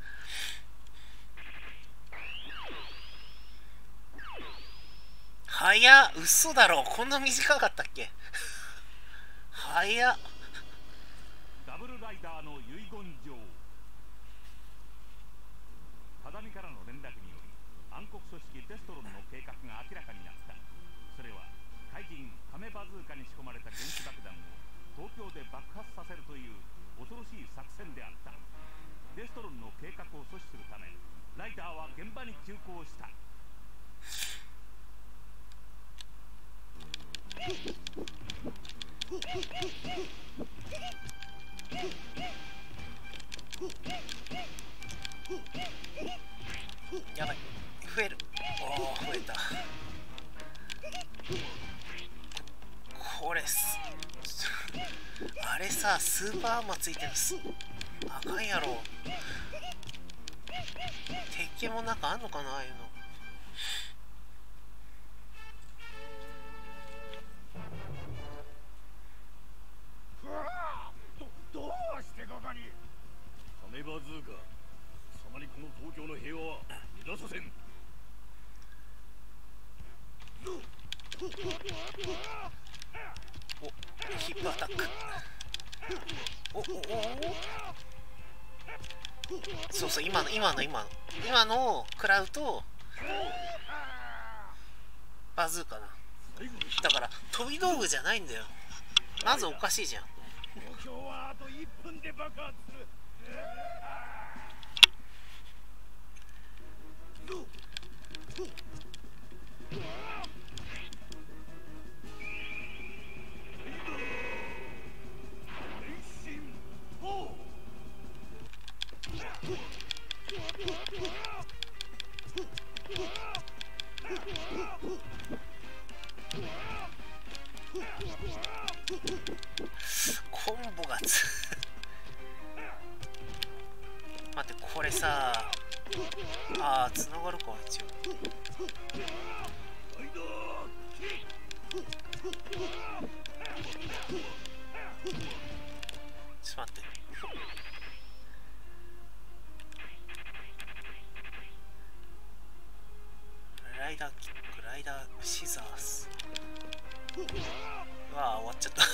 早っ、嘘だろ、こんな短かったっけ。早っ。 ダブルライダーの遺言状。風見からの連絡により暗黒組織デストロンの計画が明らかになった。それは怪人カメバズーカに仕込まれた原子爆弾を東京で爆発させるという恐ろしい作戦であった。デストロンの計画を阻止するためライダーは現場に急行した。 やばい、増える。おお、増えた。これあれさ、スーパーアーマーついてるのあかんやろ。鉄拳もなんかあんのかな、ああいうの。 どうしてここに？カメバズーカ、貴様にこの東京の平和は乱させん。 お、ヒップアタック。おおおお、そうそう、今のを食らうとバズーカな。だから飛び道具じゃないんだよ。まずおかしいじゃん。 東京はあと1分で爆発する。 コンボが待って、これさあ、つながるか一応。ちょっと待って。ライダーキック、ライダーシザース。うわー、終わっちゃった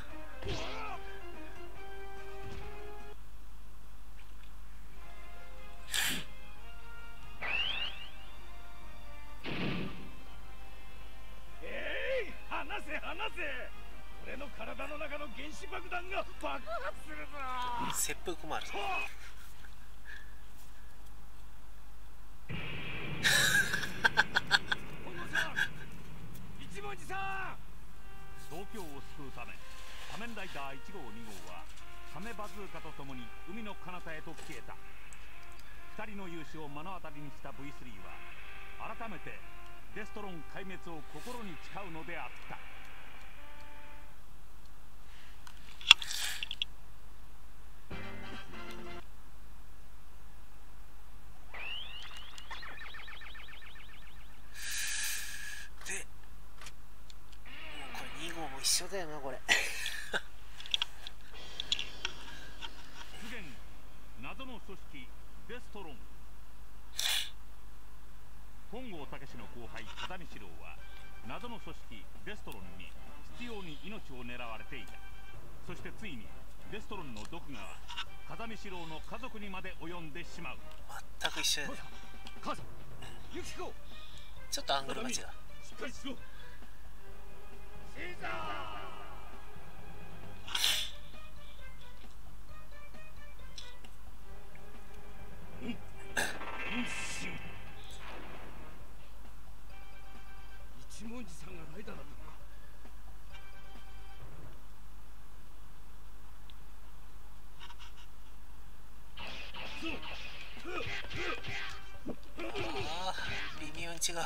離せ離せ、俺の体の中の原子爆弾が爆発するぞ。 切腹もある。 一文字さん、 東京を救うため仮面ライダー1号2号はカメバズーカと共に海の彼方へと消えた。2人の勇姿を目の当たりにした V3 は改めてデストロン壊滅を心に誓うのであった。 で、これ2号も一緒だよな、これ出現謎の組織デストロン。本郷武の後輩風見四郎は謎の組織デストロンに執拗に命を狙われていた。そしてついにデストロンの毒が風見四郎の家族にまで及んでしまう。 全く一緒だよ。 母さん、ユキコ、 ちょっとアングルが違う。 しっかりしろ。シーザー。 が。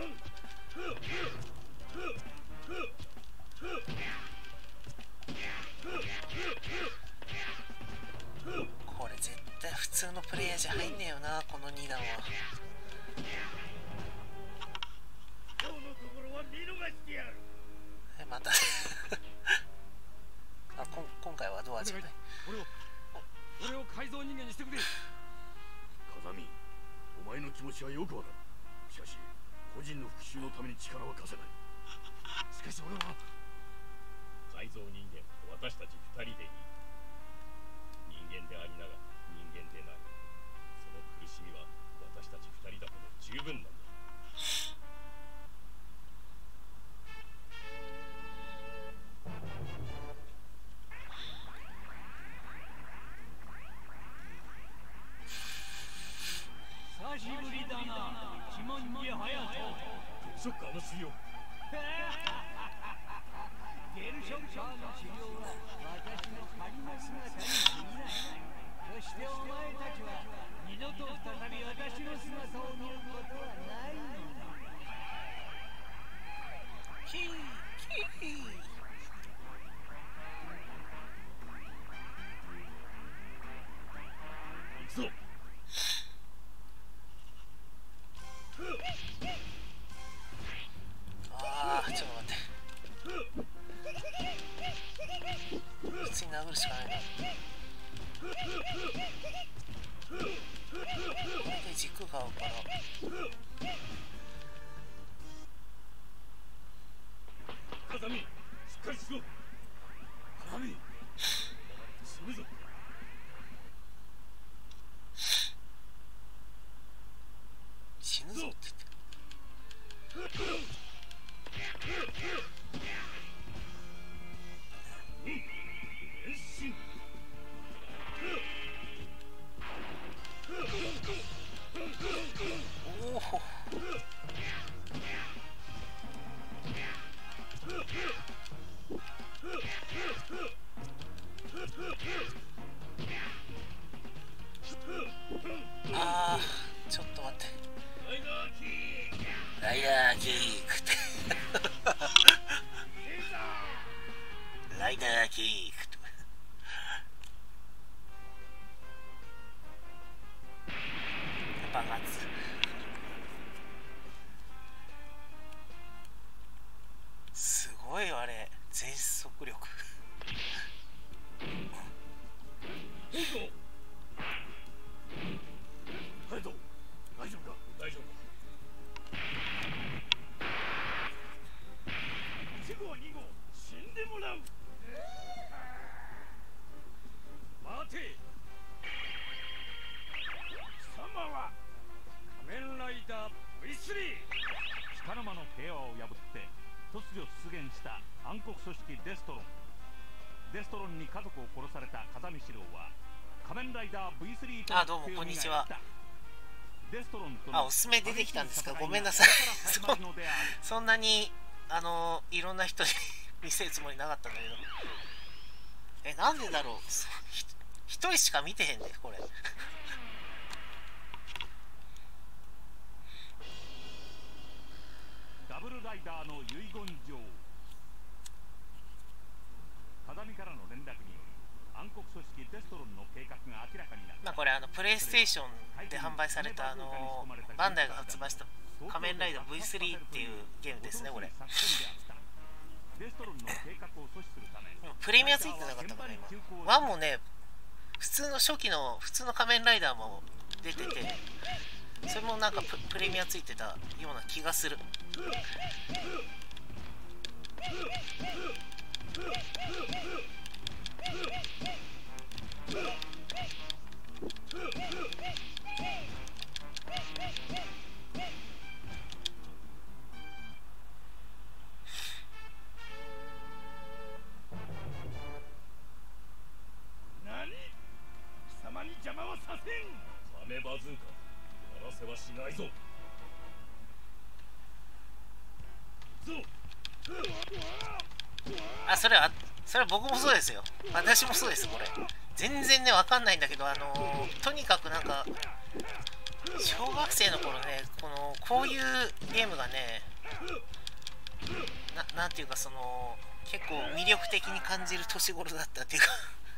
これ絶対普通のプレイヤーじゃ入んねえよな、この2段は。 今日のところは見逃してやる。 またあ、今回はドアじゃない。 俺を改造人間にしてくれ。風見、お前の気持ちはよくわかる。しかし個人の復讐のために力は貸せない。しかし俺は改造人間と私たち2人でいい。人間でありながら人間でない。その苦しみは私たち2人だけで十分なんだ。 久しぶりだな、一文字隼人。 ショッカーの修行。 ゲルショッカーの治療は私の仮の姿に過ぎない。そしてお前たちは二度と再び私の姿を見ることはないのだ。 キーキー。 行くぞ。 ああ、ちょっと待って。普通に殴るしかないな。これで軸が合うから。 風見、しっかりしろ。風見、死ぬぞ。 死ぬぞって言って。おお。あー、ちょっと待って。ライダーキークってライダーキークって爆発。すごいあれ、全速力。 隼人、大丈夫か？大丈夫。1号2号死んでもらう。待て。貴様は仮面ライダー V3。 束の間の平和を破って突如出現した暗黒組織デストロン。デストロンに家族を殺された風見四郎は仮面ライダー V3 とあ、どうもこんにちは。 デストロンとあ、おすすめ出てきたんですか？ごめんなさいそんなにいろんな人に見せるつもりなかったんだけど。なんでだろう。一人しか見てへんで、これダブルライダーの遺言状。風見からの連絡により暗黒組織デストロンの計画が明らかになった。 まあこれプレイステーションで販売されたバンダイが発売した仮面ライダー V3 っていうゲームですね。これプレミアついてなかったから今。1もね、普通の初期の普通の仮面ライダーも出てて、それもなんかプレミアついてたような気がする。 何？貴様に邪魔はさせん。サメバズーカ、やらせはしないぞ。 あ、それは僕もそうですよ。私もそうです。これ全然ね、わかんないんだけど、とにかくなんか小学生の頃ね、こういうゲームがね、なんていうか、結構魅力的に感じる年頃だったっていうか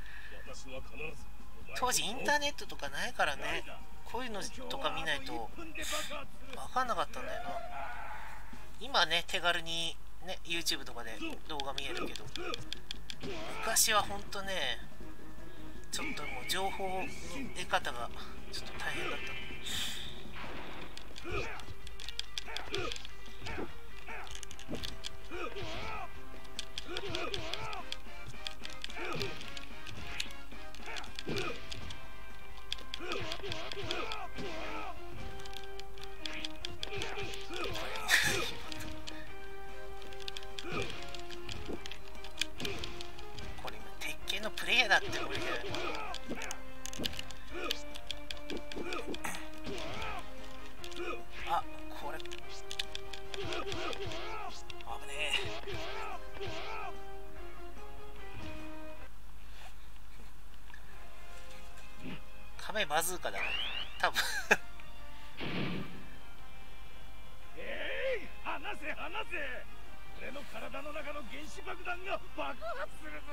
当時インターネットとかないからね、こういうのとか見ないと分かんなかったんだよな。今ね、手軽にね YouTube とかで動画見えるけど、昔はほんとね、ちょっともう情報得方がちょっと大変だった。これ鉄拳のプレイヤーだって無理だよね。あ、これ危ねえ。亀バズーカだね多分離せ離せ、俺の体の中の原子爆弾が爆発するぞ。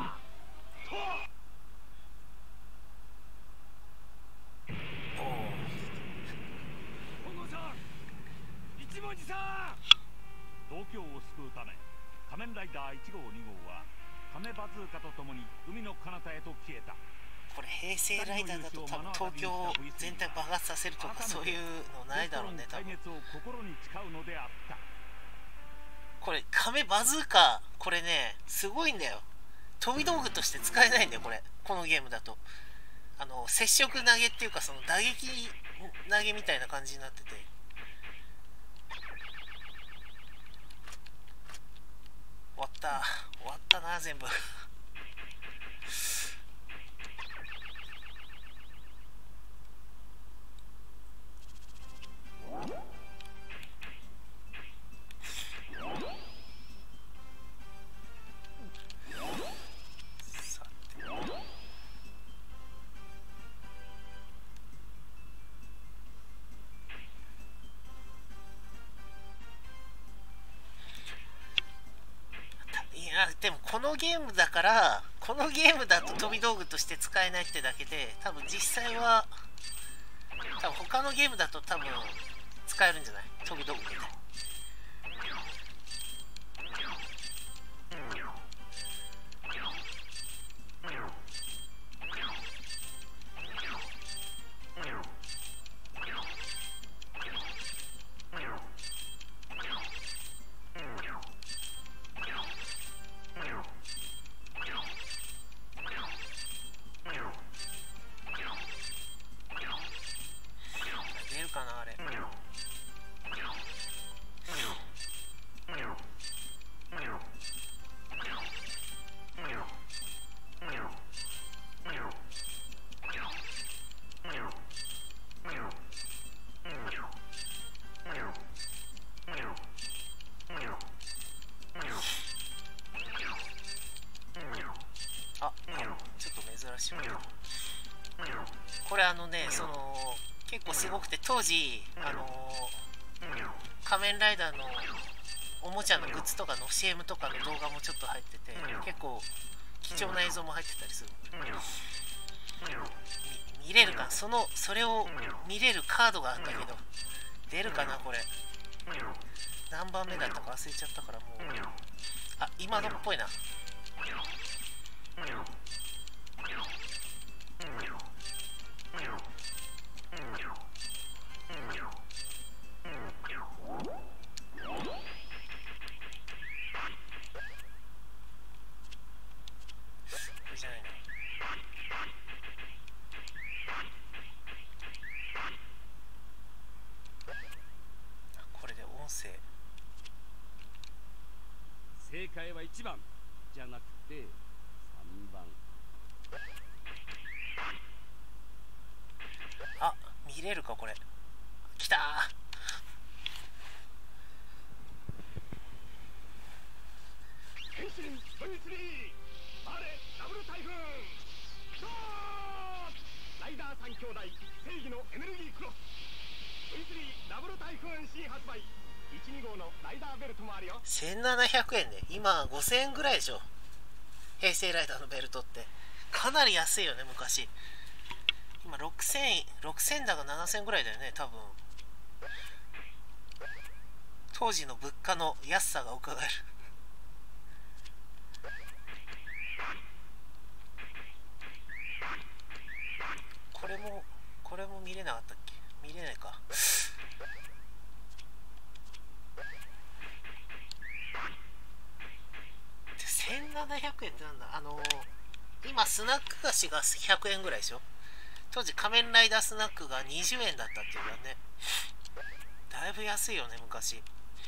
本郷さん、一文字さん。 東京を救うため仮面ライダー1号2号は亀バズーカとともに海の彼方へと消えた。 これ平成ライダーだと多分東京全体爆発させるとかそういうのないだろうね多分。これ亀バズーカ、これねすごいんだよ。飛び道具として使えないんだよこのゲームだと。接触投げっていうか、打撃投げみたいな感じになってて、終わったな全部でもこのゲームだと飛び道具として使えないってだけで、多分実際は他のゲームだと多分使えるんじゃない、飛び道具みたいな。これ結構すごくて、当時仮面ライダーのおもちゃのグッズとかの CM とかの動画もちょっと入ってて、結構貴重な映像も入ってたりする。見れるか、それを見れるカードがあるんだけど、出るかなこれ。何番目だったか忘れちゃったからもう。あ、今のっぽいな。これで音声。 正解は1番じゃなくて3番。 あ、見れるかこれ。きたー。 変身トイスリーバレダブル台風ライダー 3兄弟正義のエネルギークロス V3 ダブル台風新発売12号のライダーベルトもあるよ。 1700円で今5000円ぐらいでしょ、平成ライダーのベルトって。かなり安いよね。昔今6000だか7000ぐらいだよね多分。当時の物価の安さがうかがえる。これも見れなかったっけ。見れないか。1700円ってなんだ。今スナック菓子が100円ぐらいでしょ。当時仮面ライダースナックが20円だったっていうかね、だいぶ安いよね昔。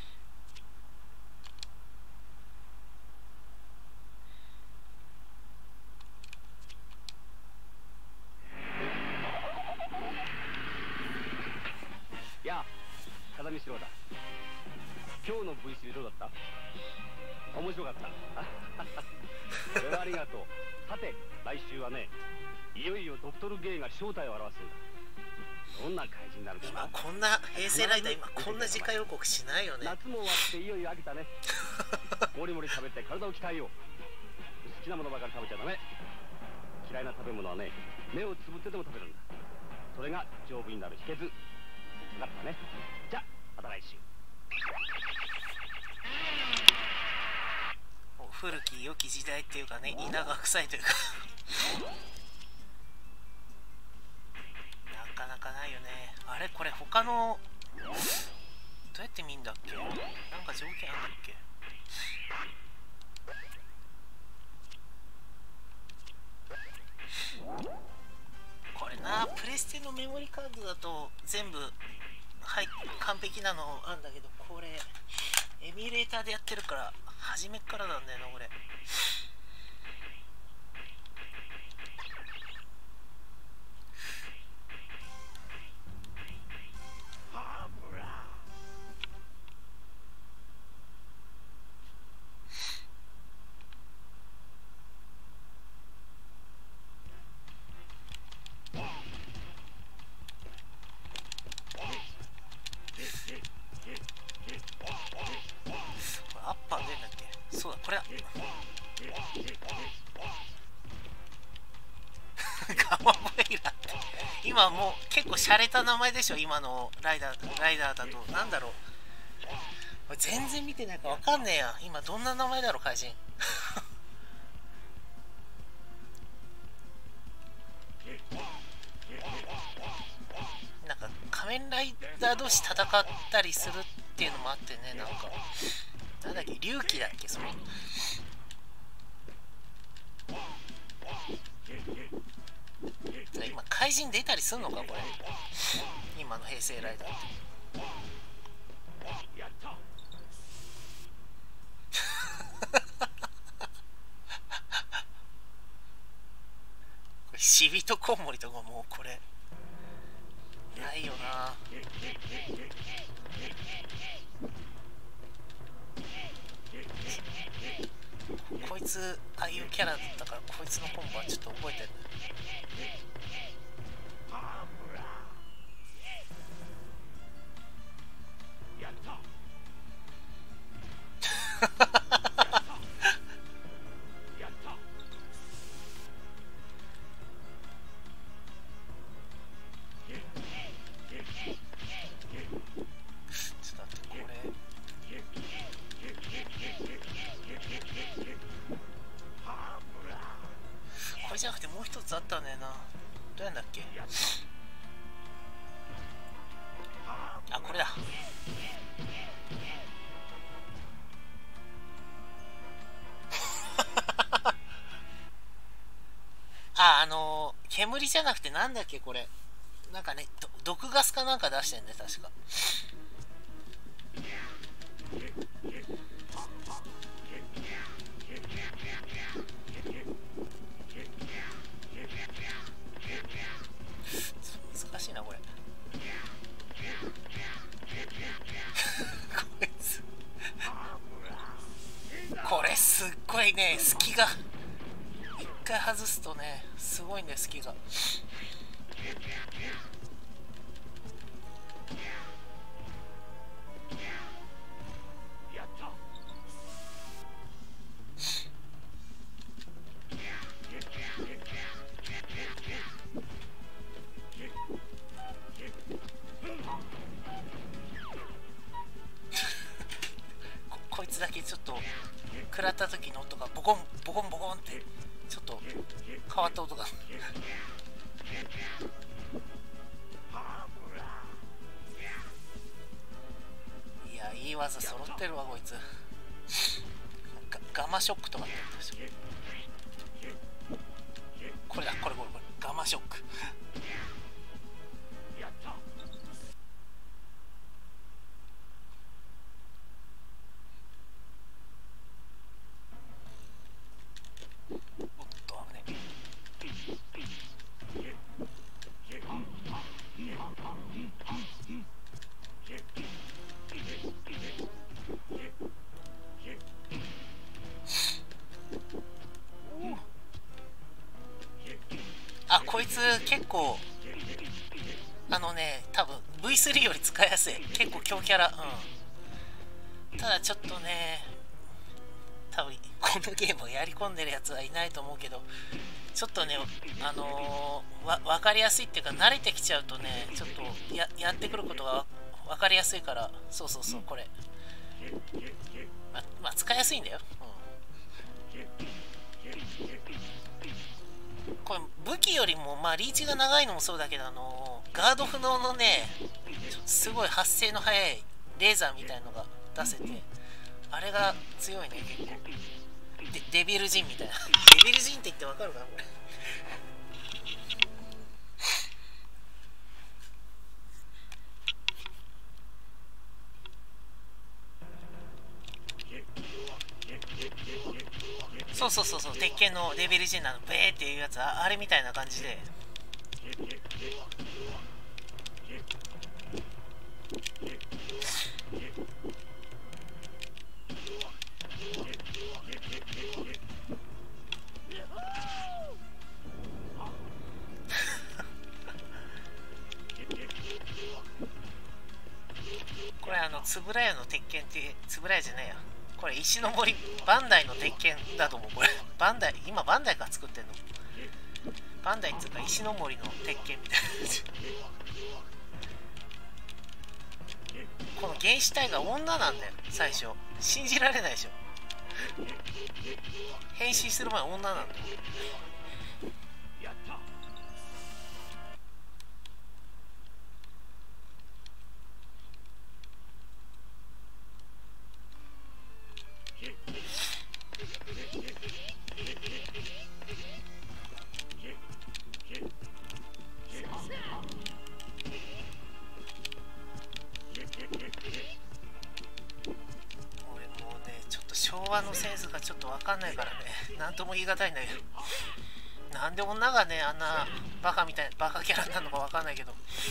やあ、風見四郎だ。今日の V3 どうだった？面白かった。それはありがとう。さて、来週はね、いよいよドクトルゲイが正体を表すんだ。どんな怪人になるかな。 今こんな平成ライダー今こんな次回予告しないよね。 夏も終わっていよいよ飽きたね。もりもり食べて体を鍛えよう。好きなものばかり食べちゃダメ。嫌いな食べ物はね、目をつぶってでも食べるんだ。それが丈夫になる秘訣。分かったね。じゃあまた来週。 古き良き時代っていうかね、稲が臭いというかなかなかないよね。あれこれ他のどうやって見んだっけ。なんか条件あんだっけ。これな、プレステのメモリカードだと全部はい完璧なのあんだけど、これエミュレーターでやってるから初めっからなんだよなこれ。アッパー出るんだっけ。そうだこれだガマモレイラって今もう結構洒落た名前でしょ今のライダーだと。なんだろう、俺全然見てないから分かんねえや。今どんな名前だろう怪人なんか仮面ライダー同士戦ったりするっていうのもあってね、なんかなんだっけ、龍騎だっけそれ。今怪人出たりすんのかこれ、今の平成ライダーってやったこれシビとコウモリとかもうこれないよな。こいつああいうキャラだったからこいつのコンボはちょっと覚えてる。 やったやったちょっと待って、これこれじゃなくてもう一つあったんだよな。どうやんだっけ。あ、これだ。煙じゃなくてなんだっけこれ、なんかね毒ガスかなんか出してんね確か。難しいなこれこれすっごいね、隙が一回外すとねすごいんだよ隙が。 こいつだけちょっと食らった時の音がボコンボコンボコンってちょっと変わった音がいや、いい技揃ってるわこいつ。ガマショックとかって言ったでしょ。これだ、これガマショック。あ、こいつ結構多分 V3 より使いやすい。結構強キャラ。うん。ただちょっとね、多分このゲームをやり込んでるやつはいないと思うけど、ちょっとね、分かりやすいっていうか、慣れてきちゃうとね、ちょっとやってくることが分かりやすいから、そうそうそう、これ。まあ、使いやすいんだよ。これ武器よりも、まあ、リーチが長いのもそうだけど、ガード不能のね、すごい発生の速いレーザーみたいのが出せて、あれが強いね、結構。デビルジンみたいな。デビルジンって言ってわかるかな、これ。そうそうそうそう、鉄拳のデビルジンなのベーっていうやつ、あれみたいな感じで。これ円谷の鉄拳って円谷じゃないや、これ石の森バンダイの鉄拳だと思う。これバンダイ、今バンダイが作ってんの。バンダイっていうか石の森の鉄拳みたいなこの原始体が女なんだよ最初。信じられないでしょ。変身する前女なんだよ。昭和のセンスがちょっと分かんないからね、なんとも言い難いんだけど、なんで女がね、あんなバカみたいなバカキャラになるのか分かんないけど、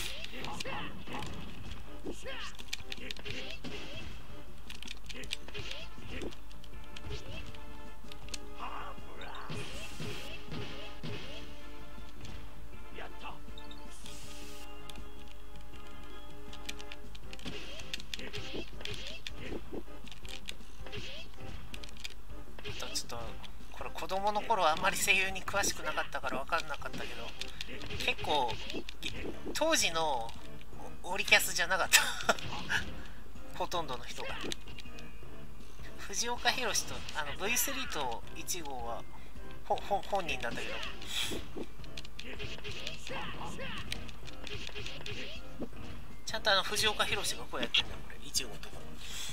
ちょっとこれ子供の頃あんまり声優に詳しくなかったから分かんなかったけど、結構当時のオリキャスじゃなかったほとんどの人が。藤岡弘とV3 と1号は本人なんだけど、ちゃんと藤岡弘がこうやってんだよ、これ1号とか。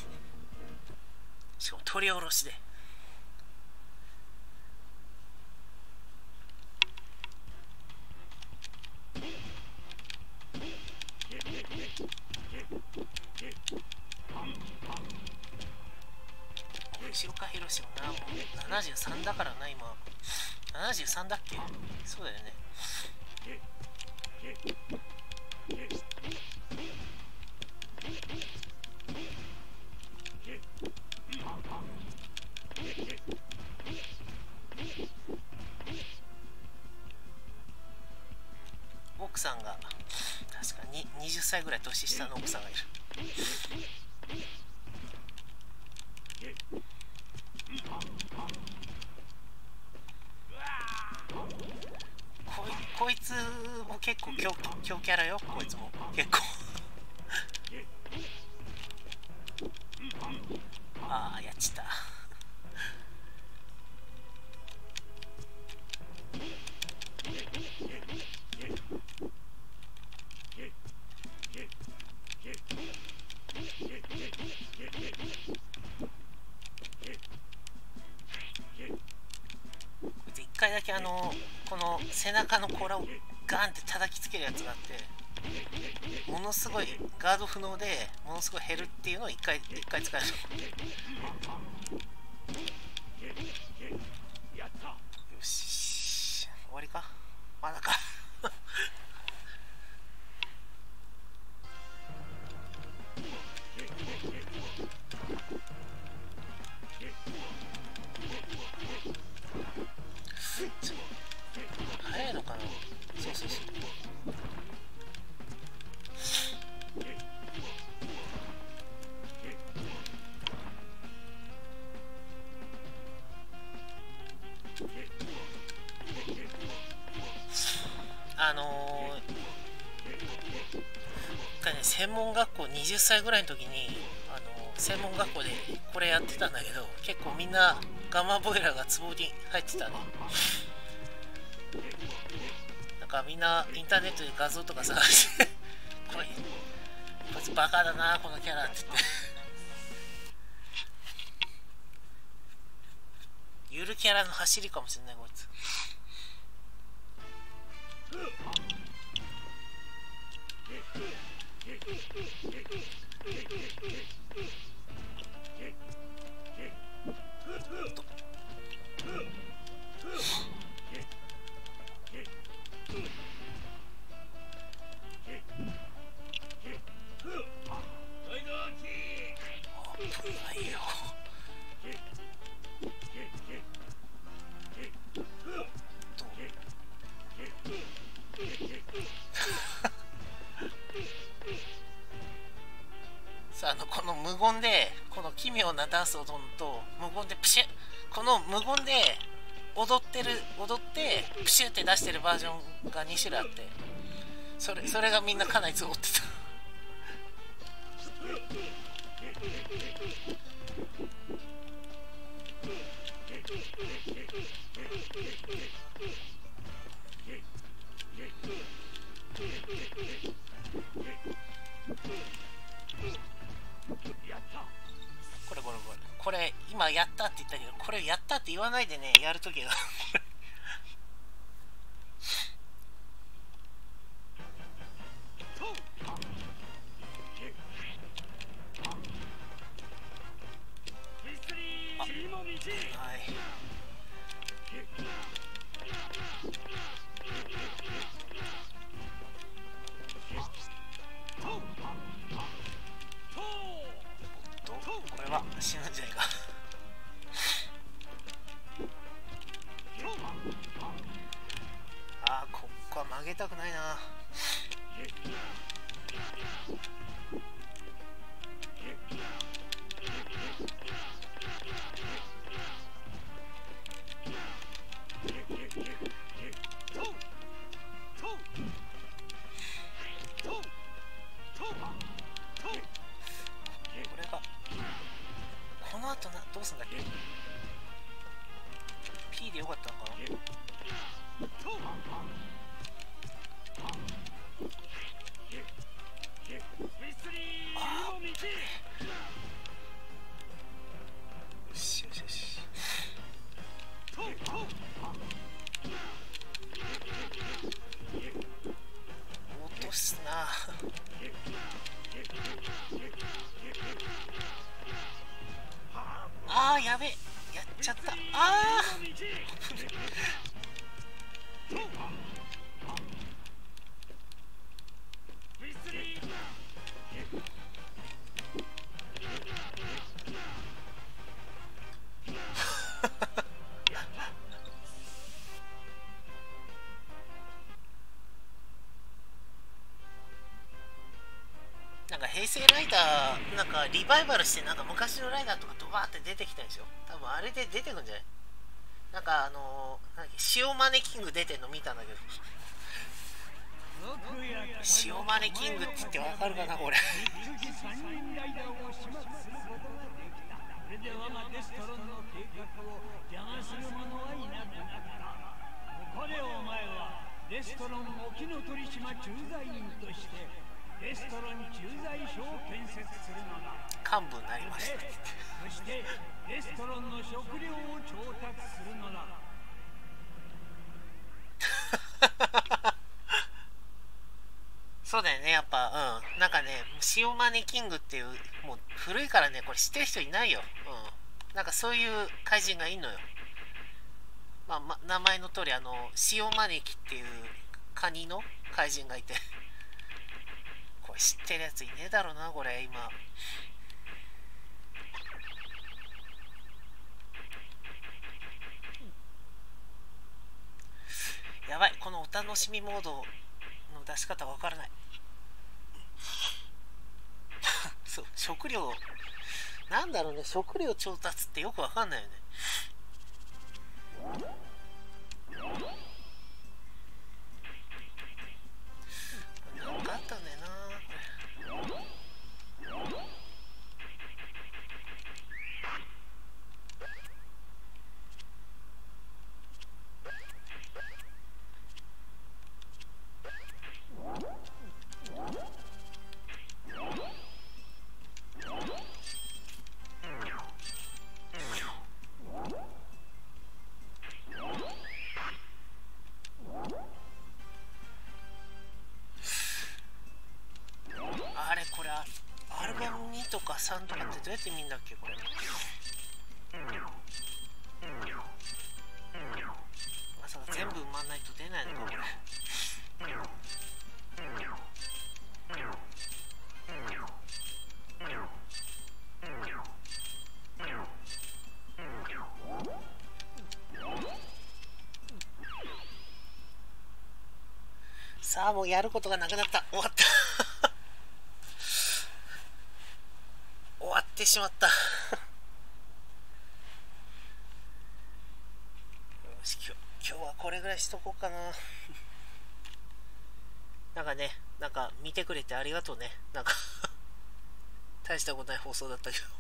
しかも取り下ろしで。藤岡弘もな、もう73だからな、今。73だっけ？そうだよね。ボクさんが確かに20歳ぐらい年下の奥さんがいる。こいつも結構強キャラよ。こいつも結構ああやっちった。一回だけこの背中の甲羅をガンって叩きつけるやつがあって、ものすごいガード不能でものすごい減るっていうのを一回使える。よし、終わりか。まだか早いのかな。そうそうそう。一回ね、専門学校20歳ぐらいの時に専門学校でこれやってたんだけど、結構みんなガンマボイラーがツボに入ってたね。なんかみんなインターネットで画像とか探してこいつバカだなこのキャラって言ってゆるキャラの走りかもしれないこいつ。さあ、この無言でこの奇妙なダンスを踊ると無言でプシュッ、この無言で踊ってプシュって出してるバージョンが2種類あって、それがみんなかなりツボってた。これ今やったって言ったけど、これやったって言わないでね、やるときがこれは死ぬんじゃないか。あー、ここは曲げたくないな。この後どうすんだっけ。 P でよかったのかな。よしよしよし。落とすな。あー、やべえ、やっちゃった。あー平成ライダーなんかリバイバルして、なんか昔のライダーとかドバーって出てきたんですよ。多分あれで出てくんじゃない？なんか塩マネキング出てんの見たんだけど、塩マネキングって言ってわかるかなこれ。 それで我がデストロンの計画を邪魔する者はいなくなった。ここでお前はデストロン沖ノ鳥島駐在員としてデストロン駐在所を建設するのだ。 幹部になりました。 そしてデストロンの食料を調達するのだ。 そうだよね、やっぱ、なんかね、塩マネキングっていう、もう古いからね、これ知ってる人いないよ。なんかそういう怪人がいんのよ。名前の通り、塩マネキっていうカニの怪人がいて、これ知ってるやついねえだろうな、これ、今。やばい、このお楽しみモードの出し方わからない。そう、食料なんだろうね、食料調達ってよくわかんないよね。なんかあったんだよなこれ。あれこれアルバム2とか3とかってどうやって見んだっけこれ。まさか全部埋まんないと出ないのかこれ。さあもうやることがなくなった。終わった終わってしまったよし、今日はこれぐらいしとこうかななんかね、なんか見てくれてありがとうね。なんか大したことない放送だったけどよ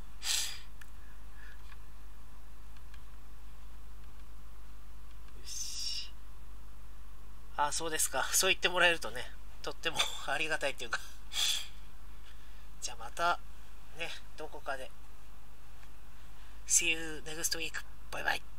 し、あ、そうですか。そう言ってもらえるとね、とってもありがたいっていうかじゃあまたね、どこかで See you next week. バイバイ。